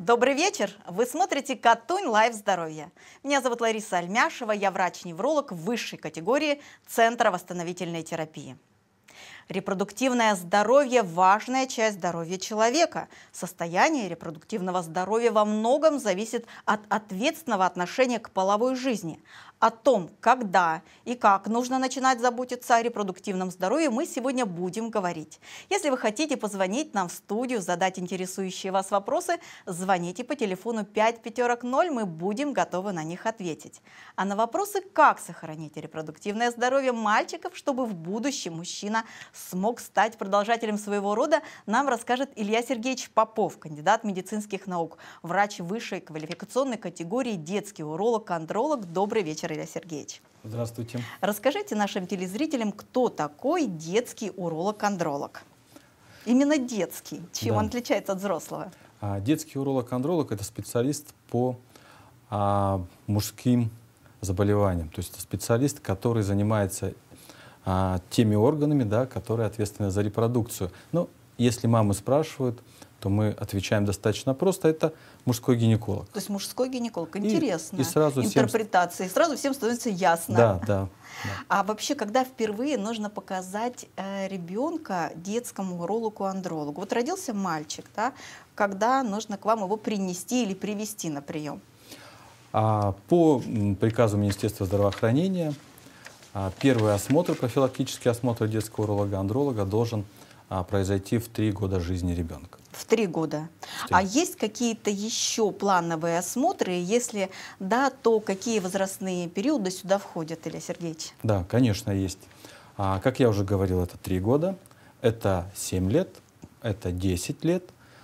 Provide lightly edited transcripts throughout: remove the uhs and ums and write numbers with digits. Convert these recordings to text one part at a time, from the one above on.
Добрый вечер! Вы смотрите «Катунь Лайф Здоровье». Меня зовут Лариса Альмяшева, я врач-невролог высшей категории Центра восстановительной терапии. Репродуктивное здоровье – важная часть здоровья человека. Состояние репродуктивного здоровья во многом зависит от ответственного отношения к половой жизни. О том, когда и как нужно начинать заботиться о репродуктивном здоровье, мы сегодня будем говорить. Если вы хотите позвонить нам в студию, задать интересующие вас вопросы, звоните по телефону 5500, мы будем готовы на них ответить. А на вопросы, как сохранить репродуктивное здоровье мальчиков, чтобы в будущем мужчина смог стать продолжателем своего рода, нам расскажет Илья Сергеевич Попов, кандидат медицинских наук, врач высшей квалификационной категории, детский уролог-андролог. Добрый вечер, Илья Сергеевич. Здравствуйте. Расскажите нашим телезрителям, кто такой детский уролог-андролог? Именно детский. Чем он отличается от взрослого? Детский уролог-андролог – это специалист по мужским заболеваниям. То есть это специалист, который занимается теми органами, которые ответственны за репродукцию. Но если мамы спрашивают, то мы отвечаем достаточно просто. Это мужской гинеколог. То есть мужской гинеколог. Интересно. И сразу интерпретации. Сразу всем становится ясно. Да. А вообще, когда впервые нужно показать ребенка детскому урологу-андрологу? Вот родился мальчик, когда нужно к вам его принести или привести на прием? По приказу Министерства здравоохранения первый осмотр, профилактический осмотр детского уролога-андролога должен произойти в 3 года жизни ребенка. В 3 года. А есть какие-то еще плановые осмотры? Если да, то какие возрастные периоды сюда входят, Илья Сергеевич? Да, конечно, есть. Как я уже говорил, это 3 года, это 7 лет, это 10 лет,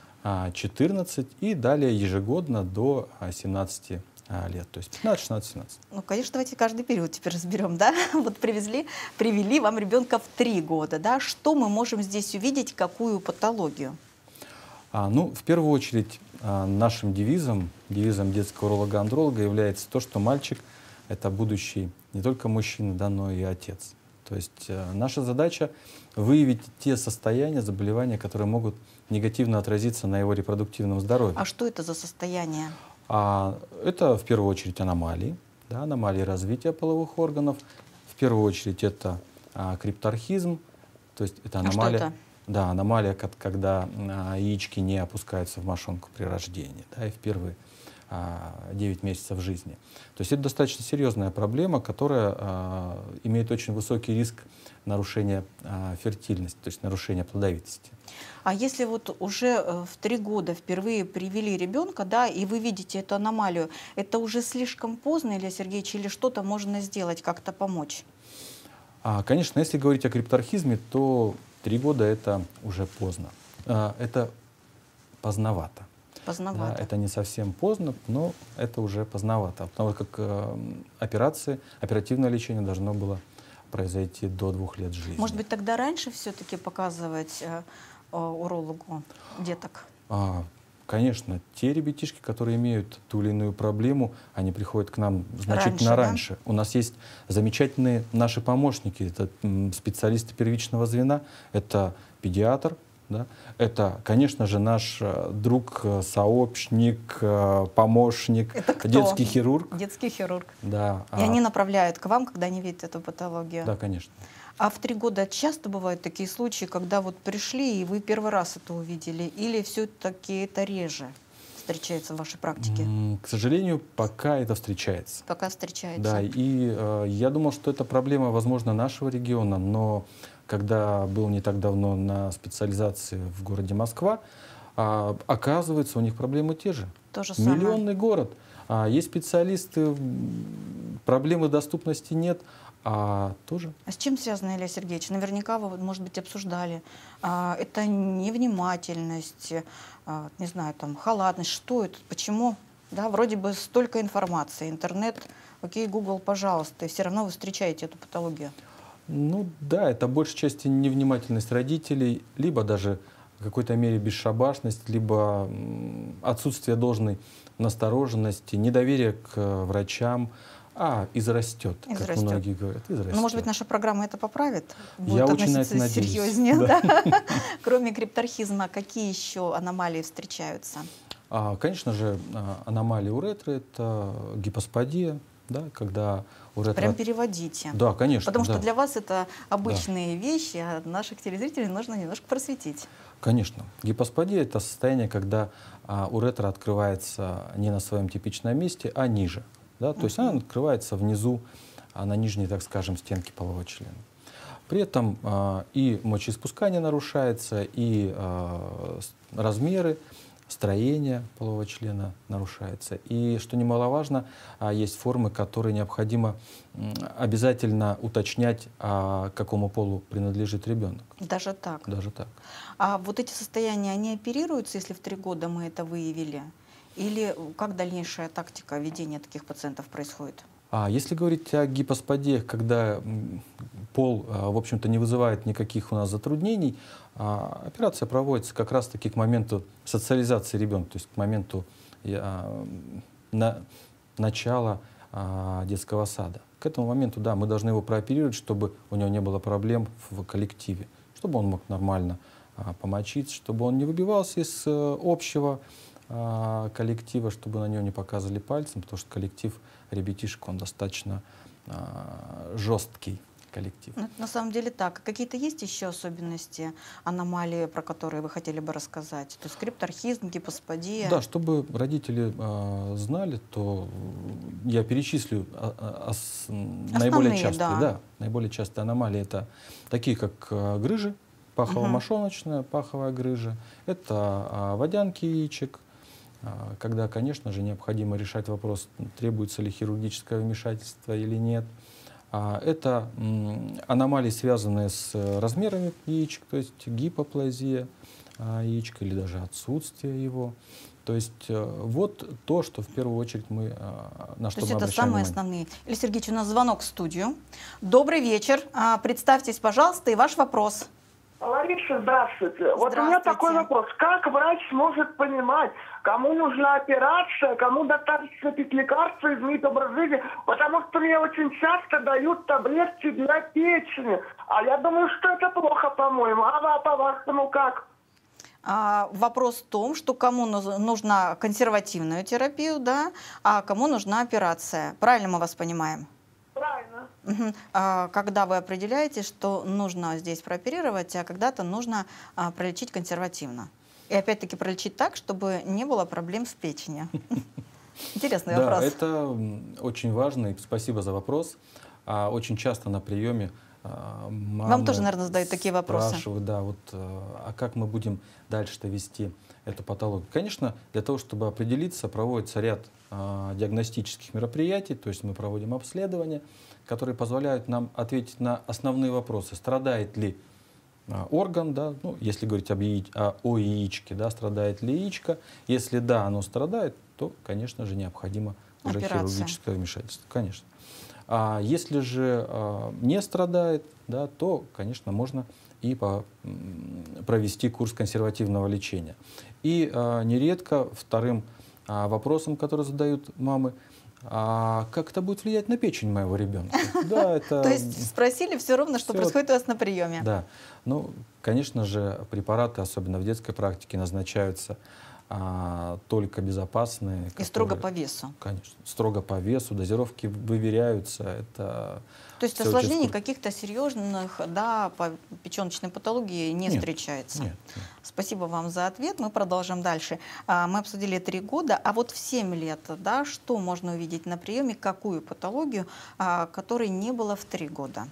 14 и далее ежегодно до 17 лет, то есть 15, 16, 17. Ну, конечно, давайте каждый период теперь разберем, да? Вот привели вам ребенка в 3 года, да? Что мы можем здесь увидеть, какую патологию? В первую очередь, нашим девизом детского уролога-андролога является то, что мальчик — это будущий не только мужчина, но и отец. То есть наша задача — выявить те состояния, заболевания, которые могут негативно отразиться на его репродуктивном здоровье. А что это за состояние? Это в первую очередь аномалии, аномалии развития половых органов. В первую очередь это крипторхизм, то есть это аномалия. Что это? Да, аномалия, когда яички не опускаются в мошонку при рождении, и в первые 9 месяцев жизни. То есть это достаточно серьезная проблема, которая имеет очень высокий риск нарушения фертильности, то есть нарушения плодовитости. А если вот уже в 3 года впервые привели ребенка, и вы видите эту аномалию, это уже слишком поздно, Илья Сергеевич, или что-то можно сделать, как-то помочь? Конечно, если говорить о крипторхизме, то 3 года это уже поздно. Это поздновато. Поздновато. Это не совсем поздно, но это уже поздновато, потому как оперативное лечение должно было произойти до 2 лет жизни. Может быть, тогда раньше все-таки показывать урологу деток? Конечно, те ребятишки, которые имеют ту или иную проблему, они приходят к нам значительно раньше. У нас есть замечательные наши помощники, это специалисты первичного звена, это педиатр, это, конечно же, наш друг, сообщник, помощник, детский хирург. Детский хирург. Да. И они направляют к вам, когда они видят эту патологию? Да, конечно. А в 3 года часто бывают такие случаи, когда вот пришли, и вы первый раз это увидели? Или все-таки это реже встречается в вашей практике? К сожалению, пока это встречается. Пока встречается. Да, и я думал, что это проблема, возможно, нашего региона, но когда был не так давно на специализации в городе Москва, оказывается, у них проблемы те же. То же самое. Миллионный город. Есть специалисты, проблемы доступности нет. Тоже. А с чем связано, Илья Сергеевич? Наверняка вы, может быть, обсуждали. Это невнимательность, не знаю, халатность. Что это? Почему? Вроде бы столько информации. Интернет, окей, Google, пожалуйста. И все равно вы встречаете эту патологию. Это большей части невнимательность родителей, либо даже в какой-то мере бесшабашность, либо отсутствие должной настороженности, недоверие к врачам. Израстет, как многие говорят. Ну, может быть, наша программа это поправит? Будет Я очень на это серьезнее, надеюсь. Кроме крипторхизма, какие еще аномалии встречаются? Конечно же, аномалии уретры — это гипосподия, да, когда уретра... Прям переводите. Да, конечно. Потому что да. для вас это обычные вещи, а наших телезрителей нужно немножко просветить. Конечно. Гипосподия — это состояние, когда уретра открывается не на своем типичном месте, а ниже. Да? То есть она открывается внизу, на нижней, так скажем, стенке полового члена. При этом и мочеиспускание нарушается, и размеры, строение полового члена нарушается. И, что немаловажно, есть формы, которые необходимо обязательно уточнять, какому полу принадлежит ребенок. Даже так? Даже так. А вот эти состояния, они оперируются, если в 3 года мы это выявили? Или как дальнейшая тактика ведения таких пациентов происходит? Если говорить о гипосподиях, когда пол, в общем-то, не вызывает никаких у нас затруднений, операция проводится как раз-таки к моменту социализации ребенка, то есть к моменту начала детского сада. К этому моменту, да, мы должны его прооперировать, чтобы у него не было проблем в коллективе, чтобы он мог нормально помочиться, чтобы он не выбивался из общего коллектива, чтобы на него не показывали пальцем, потому что коллектив ребятишек, он достаточно жесткий коллектив. На самом деле так. Какие-то есть еще особенности, аномалии, про которые вы хотели бы рассказать? То есть крипторхизм, гипосподия? Да, чтобы родители знали, то я перечислю наиболее частые. Да, наиболее частые аномалии — это такие, как грыжи, пахово-мошоночная, паховая грыжа, это водянки яичек, когда, конечно же, необходимо решать вопрос, требуется ли хирургическое вмешательство или нет. Это аномалии, связанные с размерами яичек, то есть гипоплазия яичка или даже отсутствие его. То есть вот то, что в первую очередь мы на что мы обращаем внимание. То есть это самые основные. Илья Сергеевич, у нас звонок в студию. Добрый вечер. Представьтесь, пожалуйста, и ваш вопрос. Лариса, здравствуйте. Вот у меня такой вопрос. Как врач сможет понимать, кому нужна операция, кому достаточно пить лекарства, изменить образ жизни? Потому что мне очень часто дают таблетки для печени. А я думаю, что это плохо, по-моему. А по-вашему как? Вопрос в том, что кому нужна консервативная терапия, да, а кому нужна операция. Правильно мы вас понимаем? Правильно. Когда вы определяете, что нужно здесь прооперировать, а когда-то нужно пролечить консервативно. И опять-таки пролечить так, чтобы не было проблем с печенью. Интересный вопрос. Да, это очень важно, и спасибо за вопрос. Очень часто на приеме мамы вам тоже, наверное, задают такие вопросы. Спрашивают, да, вот, а как мы будем дальше-то вести эту патологию? Конечно, для того, чтобы определиться, проводится ряд диагностических мероприятий, то есть мы проводим обследования, которые позволяют нам ответить на основные вопросы. Страдает ли орган, да, ну, если говорить о яичке, да, страдает ли яичко. Если да, оно страдает, то, конечно же, необходимо уже хирургическое вмешательство. Конечно. А если же не страдает, да, то, конечно, можно и провести курс консервативного лечения. И нередко вторым вопросом, который задают мамы, как это будет влиять на печень моего ребенка? Да, это... То есть спросили все ровно, что происходит у вас на приеме? Да. Ну, конечно же, препараты, особенно в детской практике, назначаются только безопасные. И строго по весу. Конечно, строго по весу, дозировки выверяются. Это то есть осложнений каких-то серьезных, да, по печеночной патологии не встречается? Нет. Спасибо вам за ответ. Мы продолжим дальше. Мы обсудили 3 года, а вот в 7 лет, да, что можно увидеть на приеме, какую патологию, которой не было в 3 года?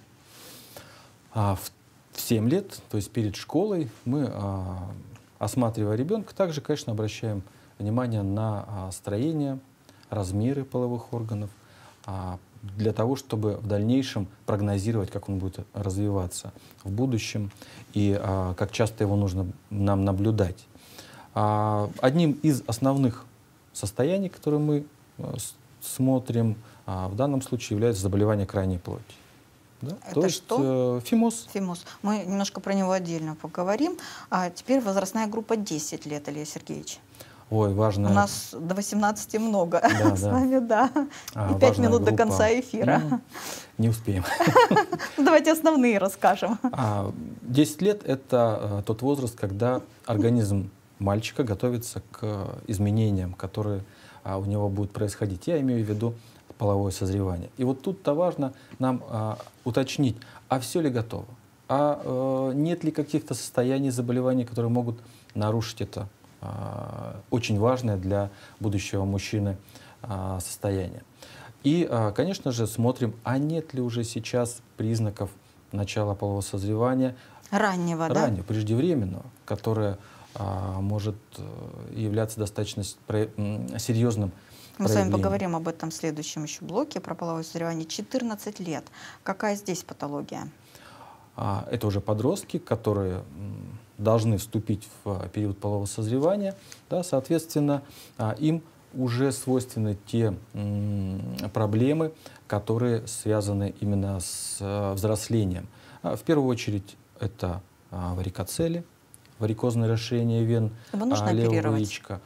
В 7 лет, то есть перед школой, мы, осматривая ребенка, также, конечно, обращаем внимание на строение, размеры половых органов, для того, чтобы в дальнейшем прогнозировать, как он будет развиваться в будущем и как часто его нужно нам наблюдать. Одним из основных состояний, которые мы смотрим, в данном случае является заболевание крайней плоти. Да? Это то есть, что? Фимоз. Фимоз. Мы немножко про него отдельно поговорим. А теперь возрастная группа 10 лет, Илья Сергеевич. Ой, важно. У нас до 18 много. Да, с вами, да. И 5 минут до конца эфира. Ну, не успеем. Давайте основные расскажем. 10 лет — это тот возраст, когда организм мальчика готовиться к изменениям, которые у него будут происходить. Я имею в виду половое созревание. И вот тут-то важно нам уточнить, а все ли готово? А нет ли каких-то состояний, заболеваний, которые могут нарушить это очень важное для будущего мужчины состояние. И, конечно же, смотрим, а нет ли уже сейчас признаков начала полового созревания. Раннего, преждевременного, которое может являться достаточно серьезным. Мы с вами поговорим об этом в следующем еще блоке, про половое созревание. 14 лет. Какая здесь патология? Это уже подростки, которые должны вступить в период полового созревания. Да, соответственно, им уже свойственны те проблемы, которые связаны именно с взрослением. В первую очередь это варикоцели, варикозное расширение вен левого яичка.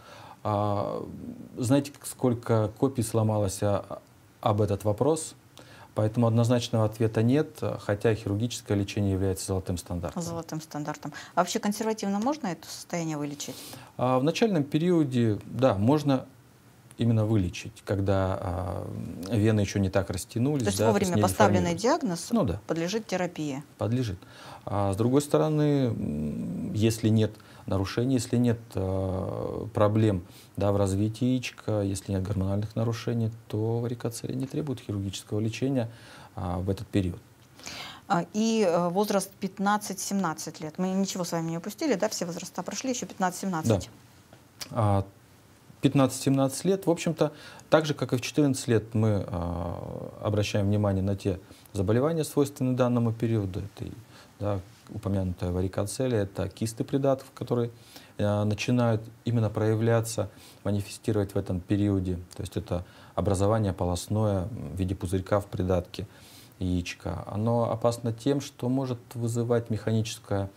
Знаете, сколько копий сломалось об этот вопрос? Поэтому однозначного ответа нет, хотя хирургическое лечение является золотым стандартом. Золотым стандартом. А вообще консервативно можно это состояние вылечить? В начальном периоде, да, можно именно вылечить, когда вены еще не так растянулись. То есть вовремя поставленный диагноз подлежит терапии? Подлежит. А с другой стороны, если нет нарушений, если нет проблем в развитии яичка, если нет гормональных нарушений, то варикоцели не требуют хирургического лечения в этот период. И возраст 15-17 лет. Мы ничего с вами не упустили, да? Все возраста прошли, еще 15-17. Да. 15-17 лет, в общем-то, так же, как и в 14 лет, мы обращаем внимание на те заболевания, свойственные данному периоду. Это упомянутая варикоцелия, это кисты придатков, которые начинают именно проявляться, манифестировать в этом периоде. То есть это образование полостное в виде пузырька в придатке яичка. Оно опасно тем, что может вызывать механическую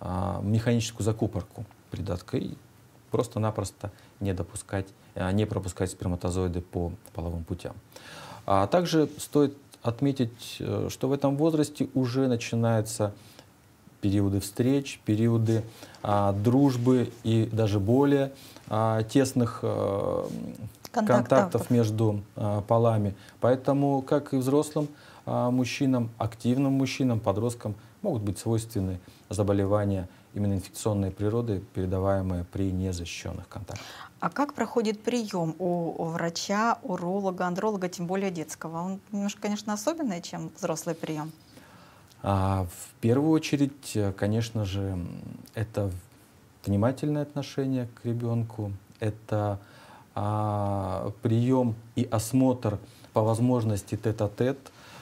закупорку придатка и просто-напросто не пропускать сперматозоиды по половым путям. А также стоит отметить, что в этом возрасте уже начинаются периоды встреч, периоды дружбы и даже более тесных контактов между полами. Поэтому, как и взрослым мужчинам, активным мужчинам, подросткам могут быть свойственны заболевания именно инфекционной природы, передаваемые при незащищенных контактах. А как проходит прием у врача, уролога, андролога, тем более детского? Он немножко, конечно, особенный, чем взрослый прием. В первую очередь, конечно же, это внимательное отношение к ребенку, это прием и осмотр по возможности тет-а-тет,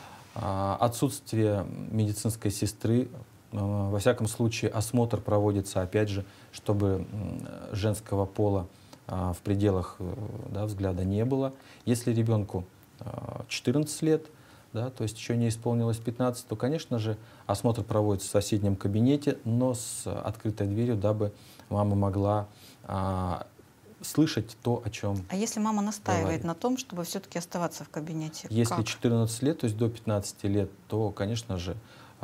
отсутствие медицинской сестры. Во всяком случае, осмотр проводится, опять же, чтобы женского пола в пределах взгляда не было. Если ребенку 14 лет, то есть еще не исполнилось 15, то, конечно же, осмотр проводится в соседнем кабинете, но с открытой дверью, дабы мама могла слышать то, о чем. А если мама настаивает на том, чтобы все-таки оставаться в кабинете? Если 14 лет, то есть до 15 лет, то, конечно же,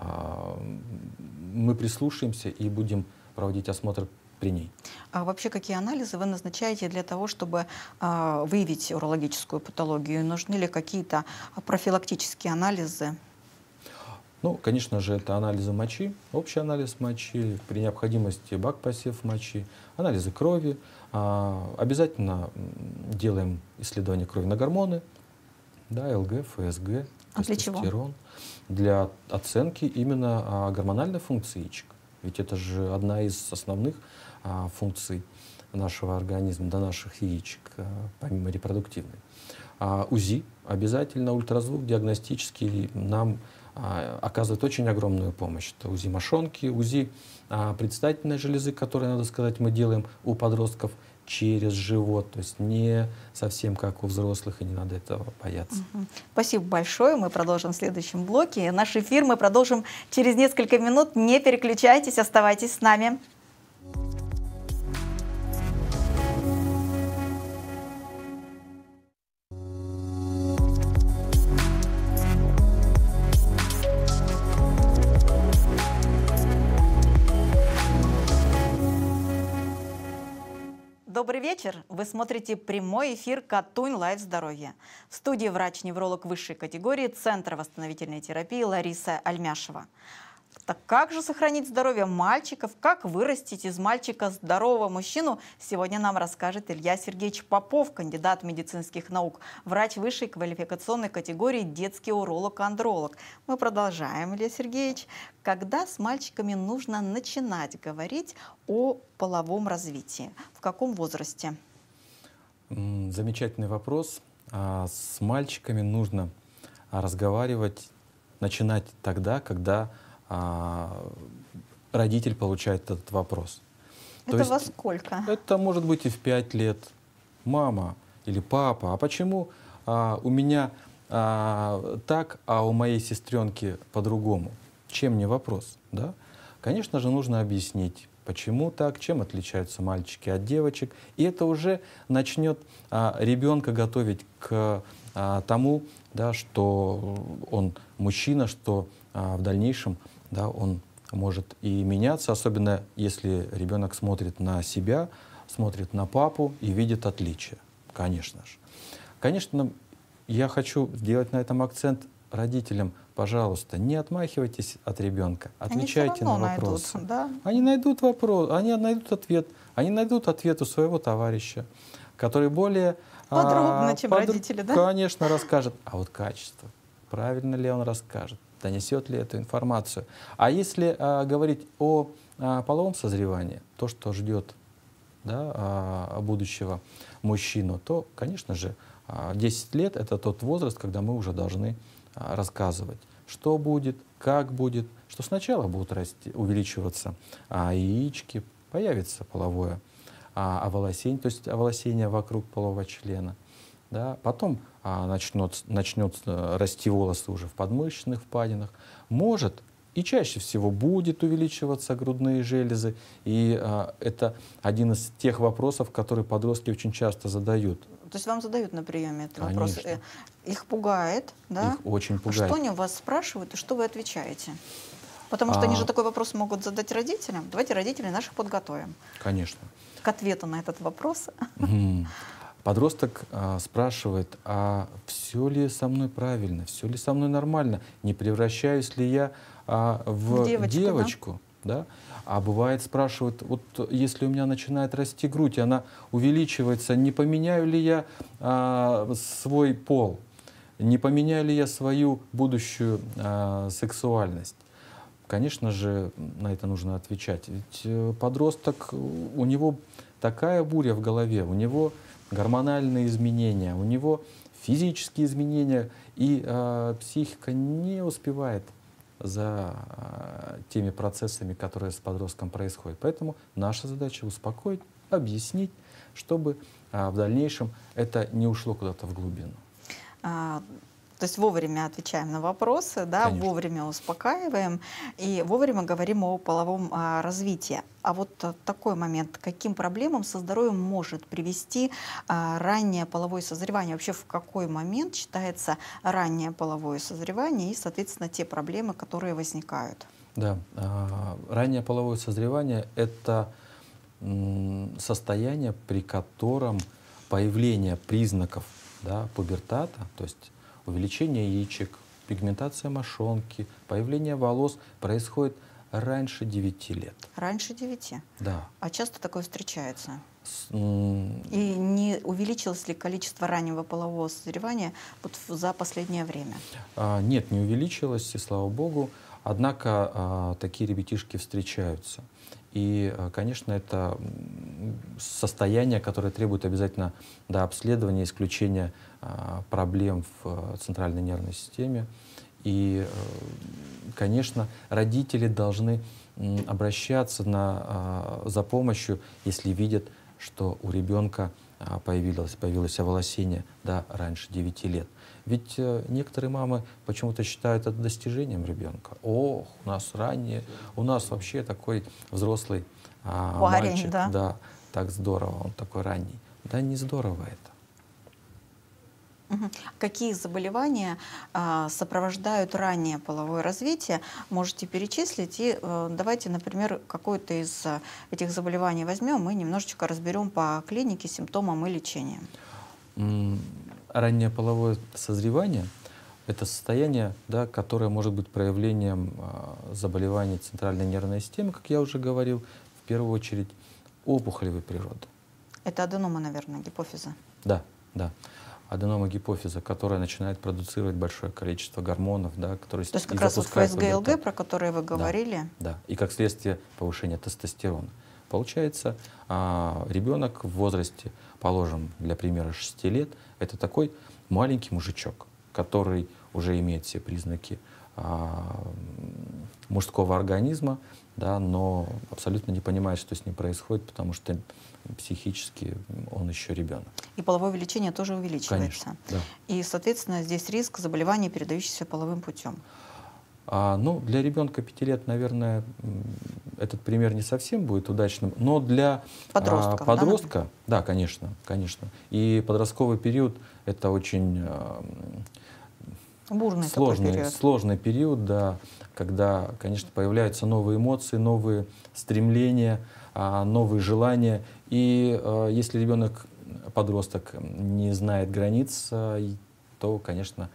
мы прислушаемся и будем проводить осмотр при ней. А вообще какие анализы вы назначаете для того, чтобы выявить урологическую патологию? Нужны ли какие-то профилактические анализы? Ну, конечно же, это анализы мочи, общий анализ мочи, при необходимости БАК-посев мочи, анализы крови. Обязательно делаем исследование крови на гормоны, ЛГ, ФСГ, тестостерон. Для оценки именно гормональной функции яичка. Ведь это же одна из основных функций нашего организма, наших яичек, помимо репродуктивной. УЗИ обязательно, ультразвук диагностический нам оказывает очень огромную помощь. Это УЗИ мошонки, УЗИ предстательной железы, которые, надо сказать, мы делаем у подростков через живот, то есть не совсем как у взрослых, и не надо этого бояться. Спасибо большое. Мы продолжим в следующем блоке. Наш эфир мы продолжим через несколько минут. Не переключайтесь, оставайтесь с нами. Добрый вечер! Вы смотрите прямой эфир «Катунь Лайв Здоровье». В студии врач-невролог высшей категории Центра восстановительной терапии Лариса Альмяшева. Так как же сохранить здоровье мальчиков, как вырастить из мальчика здорового мужчину, сегодня нам расскажет Илья Сергеевич Попов, кандидат медицинских наук, врач высшей квалификационной категории детский уролог-андролог. Мы продолжаем, Илья Сергеевич. Когда с мальчиками нужно начинать говорить о половом развитии? В каком возрасте? Замечательный вопрос. С мальчиками нужно разговаривать, начинать тогда, когда родитель получает этот вопрос. Это во сколько? Это может быть и в 5 лет. Мама или папа, а почему у меня так, а у моей сестренки по-другому? Чем не вопрос? Да? Конечно же, нужно объяснить, почему так, чем отличаются мальчики от девочек. И это уже начнет ребенка готовить к тому, да, что он мужчина, что в дальнейшем, да, он может и меняться, особенно если ребенок смотрит на себя, смотрит на папу и видит отличия, конечно же. Конечно, я хочу сделать на этом акцент родителям. Пожалуйста, не отмахивайтесь от ребенка, отвечайте на вопросы. Да? Они найдут вопрос, они найдут ответ у своего товарища, который более подробно, чем родители, да? Конечно, расскажет. А вот качество, правильно ли он расскажет? Донесет ли эту информацию. А если говорить о половом созревании, то, что ждет, да, будущего мужчину, то, конечно же, 10 лет — это тот возраст, когда мы уже должны рассказывать, что будет, как будет, что сначала будут увеличиваться яички, появится половое оволосение, то есть оволосение вокруг полового члена. Да, потом начнут расти волосы уже в подмышечных впадинах. Может и чаще всего будет увеличиваться грудные железы. И это один из тех вопросов, которые подростки очень часто задают. То есть вам задают на приеме этот Конечно. вопрос? Их пугает, да? Их очень пугает. Что они у вас спрашивают и что вы отвечаете? Потому что они же такой вопрос могут задать родителям. Давайте родителей наших подготовим. Конечно. К ответу на этот вопрос. Подросток спрашивает, а все ли со мной правильно, все ли со мной нормально, не превращаюсь ли я в девочку. Да? А бывает спрашивают, вот если у меня начинает расти грудь, и она увеличивается, не поменяю ли я свой пол, не поменяю ли я свою будущую сексуальность? Конечно же, на это нужно отвечать. Ведь подросток, у него такая буря в голове, у него гормональные изменения, у него физические изменения, и психика не успевает за теми процессами, которые с подростком происходят. Поэтому наша задача — успокоить, объяснить, чтобы в дальнейшем это не ушло куда-то в глубину. То есть вовремя отвечаем на вопросы, да, вовремя успокаиваем и вовремя говорим о половом развитии. А вот такой момент, каким проблемам со здоровьем может привести раннее половое созревание? Вообще в какой момент считается раннее половое созревание и, соответственно, те проблемы, которые возникают? Да, раннее половое созревание — это состояние, при котором появление признаков, да, пубертата, то есть увеличение яичек, пигментация мошонки, появление волос происходит раньше 9 лет. Раньше 9? Да. А часто такое встречается? И не увеличилось ли количество раннего полового созревания вот за последнее время? Нет, не увеличилось, и слава богу. Однако такие ребятишки встречаются. И, конечно, это состояние, которое требует обязательно обследования, исключения проблем в центральной нервной системе. И, конечно, родители должны обращаться за помощью, если видят, что у ребенка появилось оволосение раньше 9 лет. Ведь некоторые мамы почему-то считают это достижением ребенка. Ох, у нас раннее, у нас вообще такой взрослый мальчик. Да, так здорово, он такой ранний. Да, не здорово это. Какие заболевания сопровождают раннее половое развитие? Можете перечислить. И давайте, например, какое-то из этих заболеваний возьмем и немножечко разберем по клинике, симптомам и лечениям. Раннее половое созревание — это состояние, да, которое может быть проявлением заболеваний центральной нервной системы, как я уже говорил, в первую очередь опухолевой природы. Это аденома, наверное, гипофиза. Да, да. Аденома гипофиза, которая начинает продуцировать большое количество гормонов, да, которые То есть как раз вот ФСГ-ЛГ, про которые вы говорили. Да, да. И как следствие повышения тестостерона. Получается, ребенок в возрасте, положим, для примера 6 лет, это такой маленький мужичок, который уже имеет все признаки мужского организма, да, но абсолютно не понимает, что с ним происходит, потому что психически он еще ребенок. И половое увеличение тоже увеличивается. Конечно, да. И, соответственно, здесь риск заболеваний, передающихся половым путем. Ну, для ребенка 5 лет, наверное, этот пример не совсем будет удачным, но для подростка, да, конечно, конечно. И подростковый период — это очень бурный сложный период, да, когда, конечно, появляются новые эмоции, новые стремления, новые желания. И если ребенок, подросток, не знает границ, то, конечно,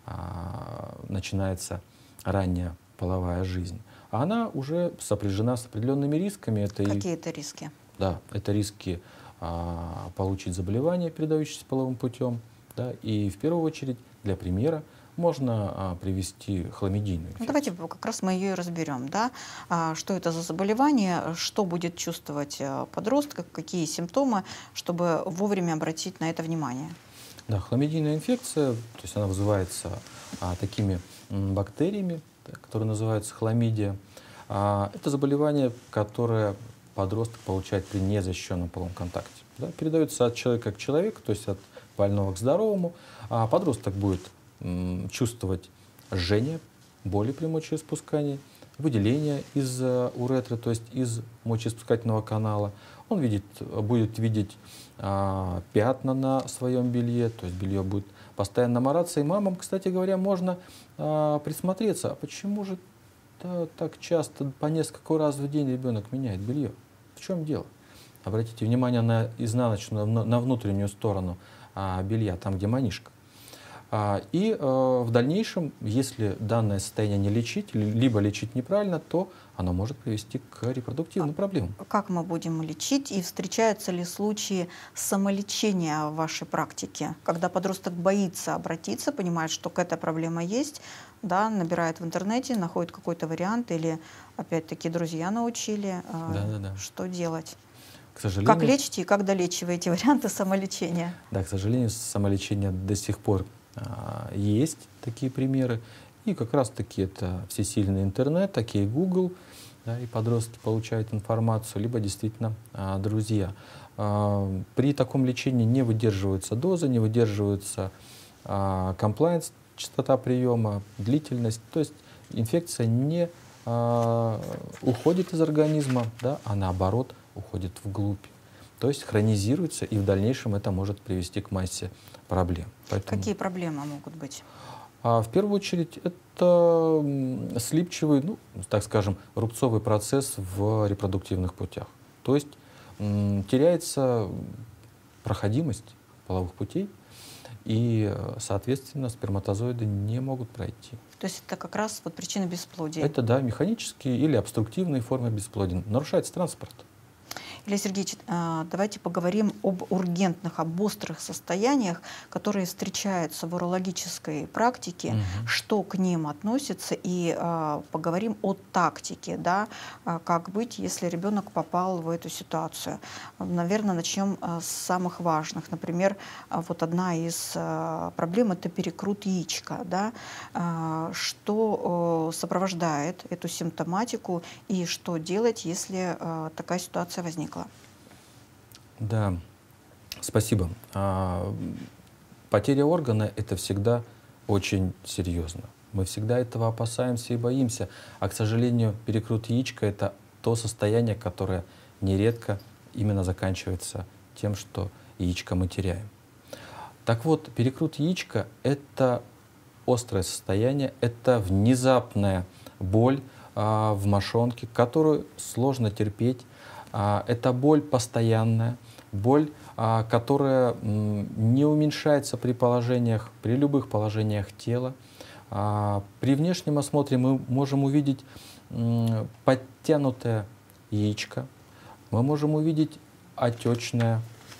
начинается ранняя половая жизнь. А она уже сопряжена с определенными рисками. Какие это риски? Да, это риски получить заболевание, передающееся половым путем. Да, и в первую очередь, для примера, можно привести хламидийную инфекцию. Давайте как раз мы ее и разберем. Да? Что это за заболевание, что будет чувствовать подросток, какие симптомы, чтобы вовремя обратить на это внимание. Да, хламидийная инфекция, то есть она вызывается такими бактериями, которые называются хламидия. Это заболевание, которое подросток получает при незащищенном половом контакте. Да? Передается от человека к человеку, то есть от больного к здоровому. Подросток будет чувствовать жжение, боли при мочеиспускании, выделение из уретры, то есть из мочеиспускательного канала. Он будет видеть пятна на своем белье, то есть белье будет постоянно мораться. И мамам, кстати говоря, можно присмотреться, а почему же так часто, по несколько раз в день ребенок меняет белье? В чем дело? Обратите внимание на изнаночную, на внутреннюю сторону белья, там, где манишка. И в дальнейшем, если данное состояние не лечить, либо лечить неправильно, то оно может привести к репродуктивным проблемам. Как мы будем лечить и встречаются ли случаи самолечения в вашей практике, когда подросток боится обратиться, понимает, что какая-то проблема есть, да, набирает в интернете, находит какой-то вариант или, опять-таки, друзья научили, что делать? К сожалению, как лечите и как долечиваете варианты самолечения? Да, к сожалению, самолечение до сих пор есть такие примеры. И как раз-таки это всесильный интернет, такие Google, да, и подростки получают информацию, либо действительно друзья. При таком лечении не выдерживаются дозы, не выдерживается комплайнс, частота приема, длительность. То есть инфекция не уходит из организма, да, а наоборот уходит вглубь. То есть хронизируется, и в дальнейшем это может привести к массе проблем. Поэтому... Какие проблемы могут быть? В первую очередь это слипчивый, так скажем, рубцовый процесс в репродуктивных путях. То есть теряется проходимость половых путей, и, соответственно, сперматозоиды не могут пройти. То есть это как раз вот причина бесплодия? Это, да, механические или обструктивные формы бесплодия. Нарушается транспорт. Илья Сергеевич, давайте поговорим об ургентных, об острых состояниях, которые встречаются в урологической практике, что к ним относится, и поговорим о тактике, да, как быть, если ребенок попал в эту ситуацию. Наверное, начнем с самых важных. Например, вот одна из проблем — это перекрут яичка. Да? Что сопровождает эту симптоматику и что делать, если такая ситуация возникла? Да, спасибо. Потеря органа — это всегда очень серьезно. Мы всегда этого опасаемся и боимся. А, к сожалению, перекрут яичка — это то состояние, которое нередко именно заканчивается тем, что яичко мы теряем. Так вот, перекрут яичка — это острое состояние, это внезапная боль в мошонке, которую сложно терпеть. Это боль постоянная, боль, которая не уменьшается при любых положениях тела. При внешнем осмотре мы можем увидеть подтянутое яичко, мы можем увидеть отечное,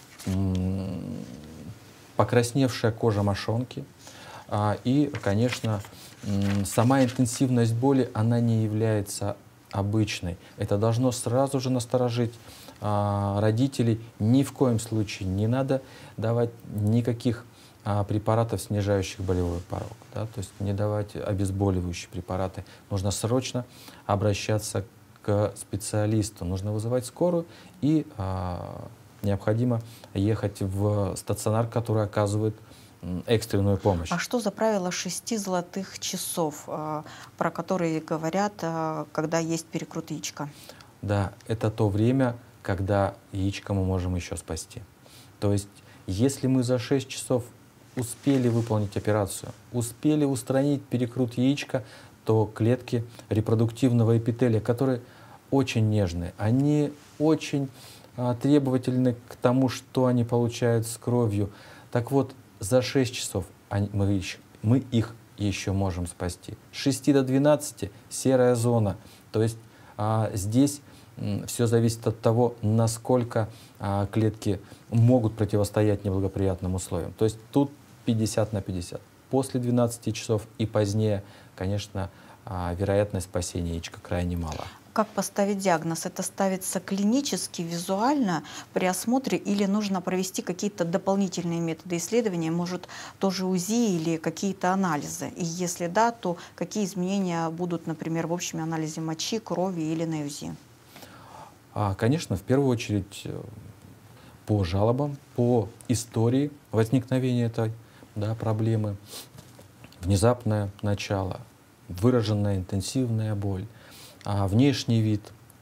покрасневшая кожа мошонки. И, конечно, сама интенсивность боли, она не является обычной. Это должно сразу же насторожить родителей. Ни в коем случае не надо давать никаких препаратов, снижающих болевой порог. Да? То есть не давать обезболивающие препараты. Нужно срочно обращаться к специалисту. Нужно вызывать скорую и необходимо ехать в стационар, который оказывает экстренную помощь. А что за правило 6 золотых часов, про которые говорят, когда есть перекрут яичка? Да, это то время, когда яичко мы можем еще спасти. То есть, если мы за 6 часов успели выполнить операцию, успели устранить перекрут яичка, то клетки репродуктивного эпителия, которые очень нежные, они очень требовательны к тому, что они получают с кровью. Так вот, за 6 часов мы их еще можем спасти. С 6 до 12 серая зона. То есть здесь все зависит от того, насколько клетки могут противостоять неблагоприятным условиям. То есть тут 50 на 50. После 12 часов и позднее, конечно, вероятность спасения яичка крайне мала. Как поставить диагноз? Это ставится клинически, визуально при осмотре или нужно провести какие-то дополнительные методы исследования, может тоже УЗИ или какие-то анализы? И если да, то какие изменения будут, например, в общем анализе мочи, крови или на УЗИ? Конечно, в первую очередь по жалобам, по истории возникновения этой проблемы, внезапное начало, выраженная интенсивная боль, внешний вид.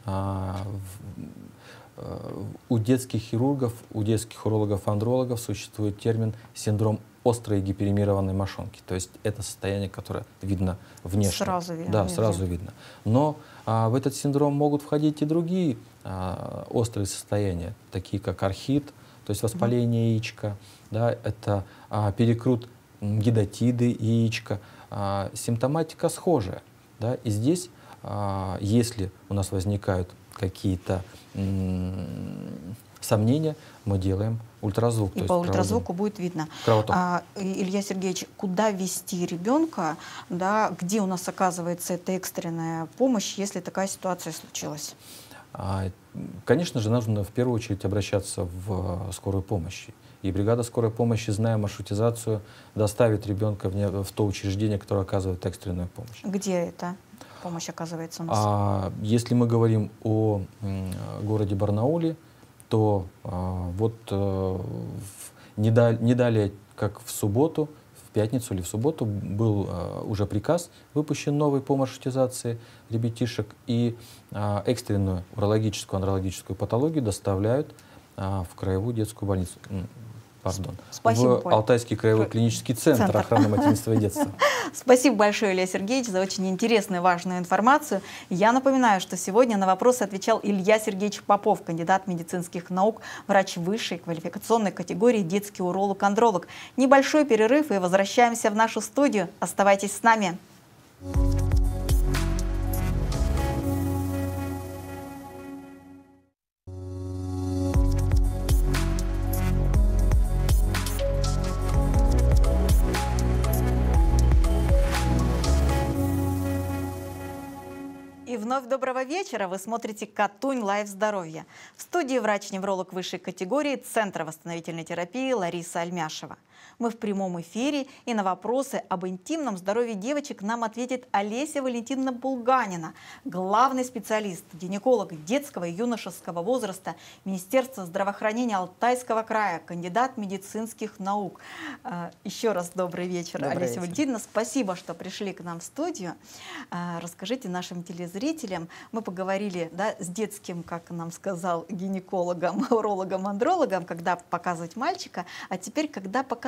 У детских хирургов, у детских урологов-андрологов существует термин синдром острой гиперемированной мошонки. То есть это состояние, которое видно внешне. Сразу видно. Да, сразу видно. Но в этот синдром могут входить и другие острые состояния, такие как архит, то есть воспаление яичка, да, это перекрут гидатиды яичка. Симптоматика схожая. Да, и здесь, если у нас возникают какие-то сомнения, мы делаем ультразвук. И по ультразвуку будет видно. Илья Сергеевич, куда вести ребенка, да, где у нас оказывается эта экстренная помощь, если такая ситуация случилась? Конечно же, нужно в первую очередь обращаться в скорую помощь. И бригада скорой помощи, зная маршрутизацию, доставит ребенка в то учреждение, которое оказывает экстренную помощь. Где эта помощь оказывается у нас? Если мы говорим о городе Барнауле, то не далее, как в субботу, в пятницу или в субботу, был уже приказ, выпущен новый по маршрутизации ребятишек, и экстренную урологическую, андрологическую патологию доставляют в краевую детскую больницу. Спасибо, в Алтайский краевой клинический центр охраны материнства и детства. Спасибо большое, Илья Сергеевич, за очень интересную и важную информацию. Я напоминаю, что сегодня на вопросы отвечал Илья Сергеевич Попов, кандидат медицинских наук, врач высшей квалификационной категории, детский уролог-андролог. Небольшой перерыв и возвращаемся в нашу студию. Оставайтесь с нами. И вновь доброго вечера. Вы смотрите «Катунь Лайв Здоровье». В студии врач-невролог высшей категории Центра восстановительной терапии Лариса Альмяшева. Мы в прямом эфире, и на вопросы об интимном здоровье девочек нам ответит Олеся Валентиновна Булганина, главный специалист, гинеколог детского и юношеского возраста Министерства здравоохранения Алтайского края, кандидат медицинских наук. Еще раз добрый вечер, Олеся Валентиновна. Спасибо, что пришли к нам в студию. Расскажите нашим телезрителям, мы поговорили с детским, как нам сказал, гинекологом, урологом, андрологом, когда показывать мальчика, а теперь, когда показывать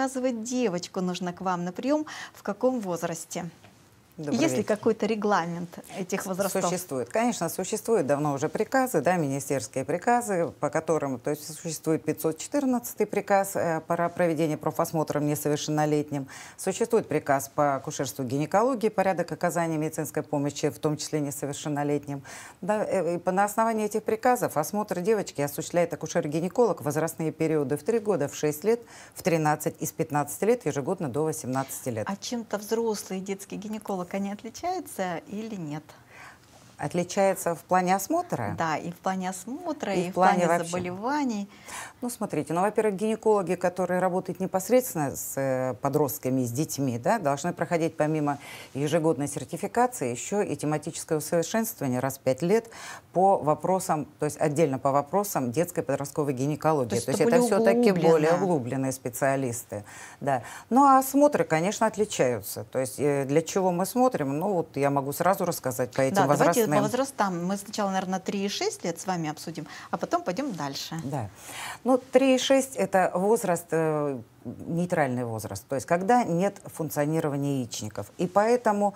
показывать девочку нужно к вам на прием, в каком возрасте? Есть ли вечер. какой-то регламент этих возрастов? Существует. Конечно, существуют давно уже приказы, да, министерские приказы, по которым, то есть существует 514 приказ по проведению профосмотра несовершеннолетним, существует приказ по акушерству и гинекологии, порядок оказания медицинской помощи, в том числе несовершеннолетним. Да, и на основании этих приказов осмотр девочки осуществляет акушер-гинеколог в возрастные периоды в 3 года, в 6 лет, в 13 и с 15 лет, ежегодно до 18 лет. А чем-то взрослый детский гинеколог они отличаются или нет? Отличается в плане осмотра? Да, и в плане осмотра, и в в плане вообще. заболеваний. Ну, смотрите, ну, во-первых, гинекологи, которые работают непосредственно с подростками, с детьми, да, должны проходить помимо ежегодной сертификации еще и тематическое усовершенствование раз в 5 лет по вопросам, то есть отдельно по вопросам детской подростковой гинекологии. То есть это все-таки более углубленные специалисты. Да. Ну, а осмотры, конечно, отличаются. То есть для чего мы смотрим? Ну, вот я могу сразу рассказать по этим возрастным. Давайте по возрастам. Мы сначала, наверное, 3,6 лет с вами обсудим, а потом пойдем дальше. Да. Ну, 3,6 – это возраст, нейтральный возраст, то есть когда нет функционирования яичников. И поэтому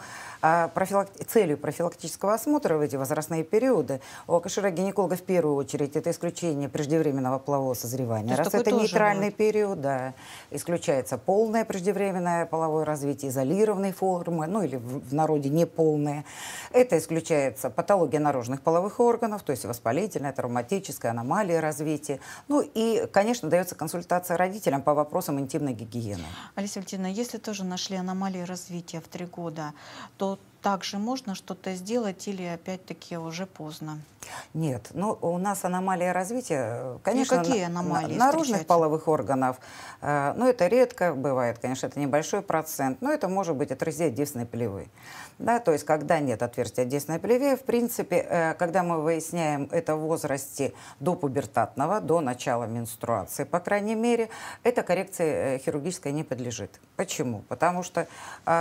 целью профилактического осмотра в эти возрастные периоды у акушера-гинеколога в первую очередь это исключение преждевременного полового созревания. Раз это нейтральный период, да, исключается полное преждевременное половое развитие, изолированной формы, ну или в народе неполное. Это исключается патология наружных половых органов, то есть воспалительная, травматическая, аномалии развития. Ну и, конечно, дается консультация родителям по вопросам интимной гигиены. Алиса Валентиновна, если тоже нашли аномалии развития в 3 года, то также можно что-то сделать или опять-таки уже поздно? Нет, ну у нас аномалия развития, конечно, и какие аномалии наружных половых органов, ну это редко бывает, конечно, это небольшой процент, но это может быть отверстие девственной плевы. Да, то есть когда нет отверстия девственной плевы, в принципе, когда мы выясняем это в возрасте до пубертатного, до начала менструации, по крайней мере, эта коррекция хирургической не подлежит. Почему? Потому что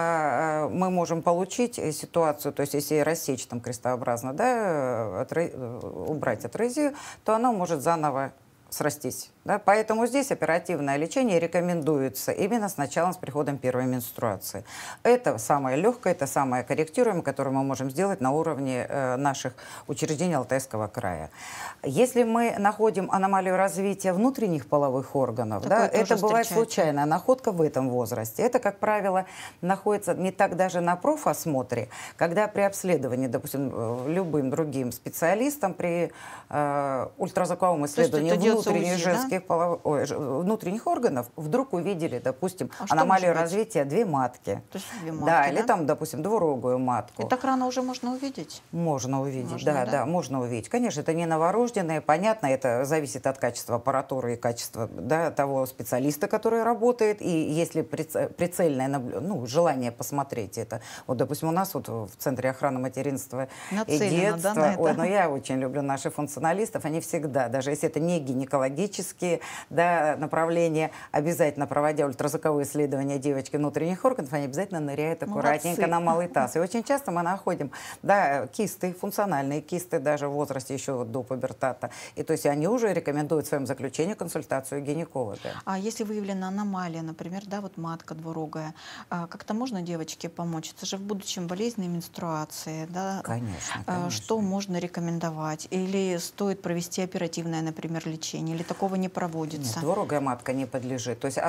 мы можем получить ситуацию, то есть если рассечь там крестообразно, да, убрать атрезию, то она может заново срастись. Да? Поэтому здесь оперативное лечение рекомендуется именно с началом, с приходом первой менструации. Это самое легкое, это самое корректируемое, которое мы можем сделать на уровне наших учреждений Алтайского края. Если мы находим аномалию развития внутренних половых органов, да, это бывает случайная находка в этом возрасте. Это, как правило, находится не так даже на профосмотре, когда при обследовании, допустим, любым другим специалистом, при ультразвуковом исследовании внутренних женских внутренних органов вдруг увидели, допустим, аномалию развития 2 матки. То есть 2 матки, да, или там, допустим, двурогую матку. И так рано уже можно увидеть? Можно увидеть, да, можно увидеть. Конечно, это не новорожденные, понятно, это зависит от качества аппаратуры и качества, да, того специалиста, который работает, и если прицельное желание посмотреть это. Вот, допустим, у нас вот в Центре охраны материнства и детства, но я очень люблю наших функционалистов, они всегда, даже если это не гинекологические, да, направления, обязательно проводя ультразвуковые исследования девочки внутренних органов, они обязательно ныряют аккуратненько на малый таз. И очень часто мы находим, да, кисты, функциональные кисты даже в возрасте еще вот до пубертата. И то есть они уже рекомендуют в своем заключении консультацию гинеколога. А если выявлена аномалия, например, да, вот матка двурогая, как-то можно девочке помочь? Это же в будущем болезненной менструации, да? Конечно. Что можно рекомендовать? Или стоит провести оперативное, например, лечение? Или такого не проводится? Нет, двурогая матка не подлежит. То есть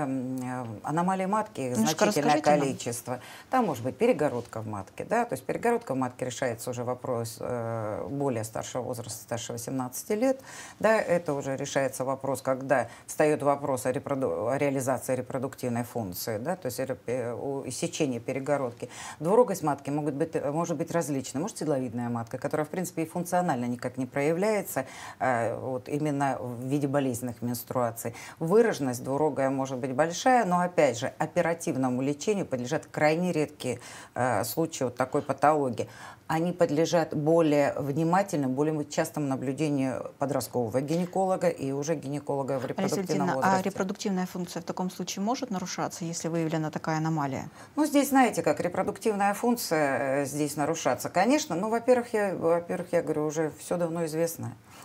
аномалии матки значительное количество. Там может быть перегородка в матке. Да? То есть перегородка в матке решается уже вопрос более старшего возраста, старше 18 лет. Да? Это уже решается вопрос, когда встает вопрос о реализации репродуктивной функции, да? То есть о иссечении перегородки. Двурогость матки может быть различной. Может седловидная матка, которая в принципе и функционально никак не проявляется, вот именно в виде болезненных менструаций. Выраженность двурогая может быть большая, но опять же оперативному лечению подлежат крайне редкие случаи вот такой патологии. Они подлежат более внимательному, более частому наблюдению подросткового гинеколога и уже гинеколога в репродуктивном возрасте. А репродуктивная функция в таком случае может нарушаться, если выявлена такая аномалия? Ну, здесь, знаете, как репродуктивная функция здесь нарушаться. Конечно, ну, во-первых, я говорю, уже все давно известно.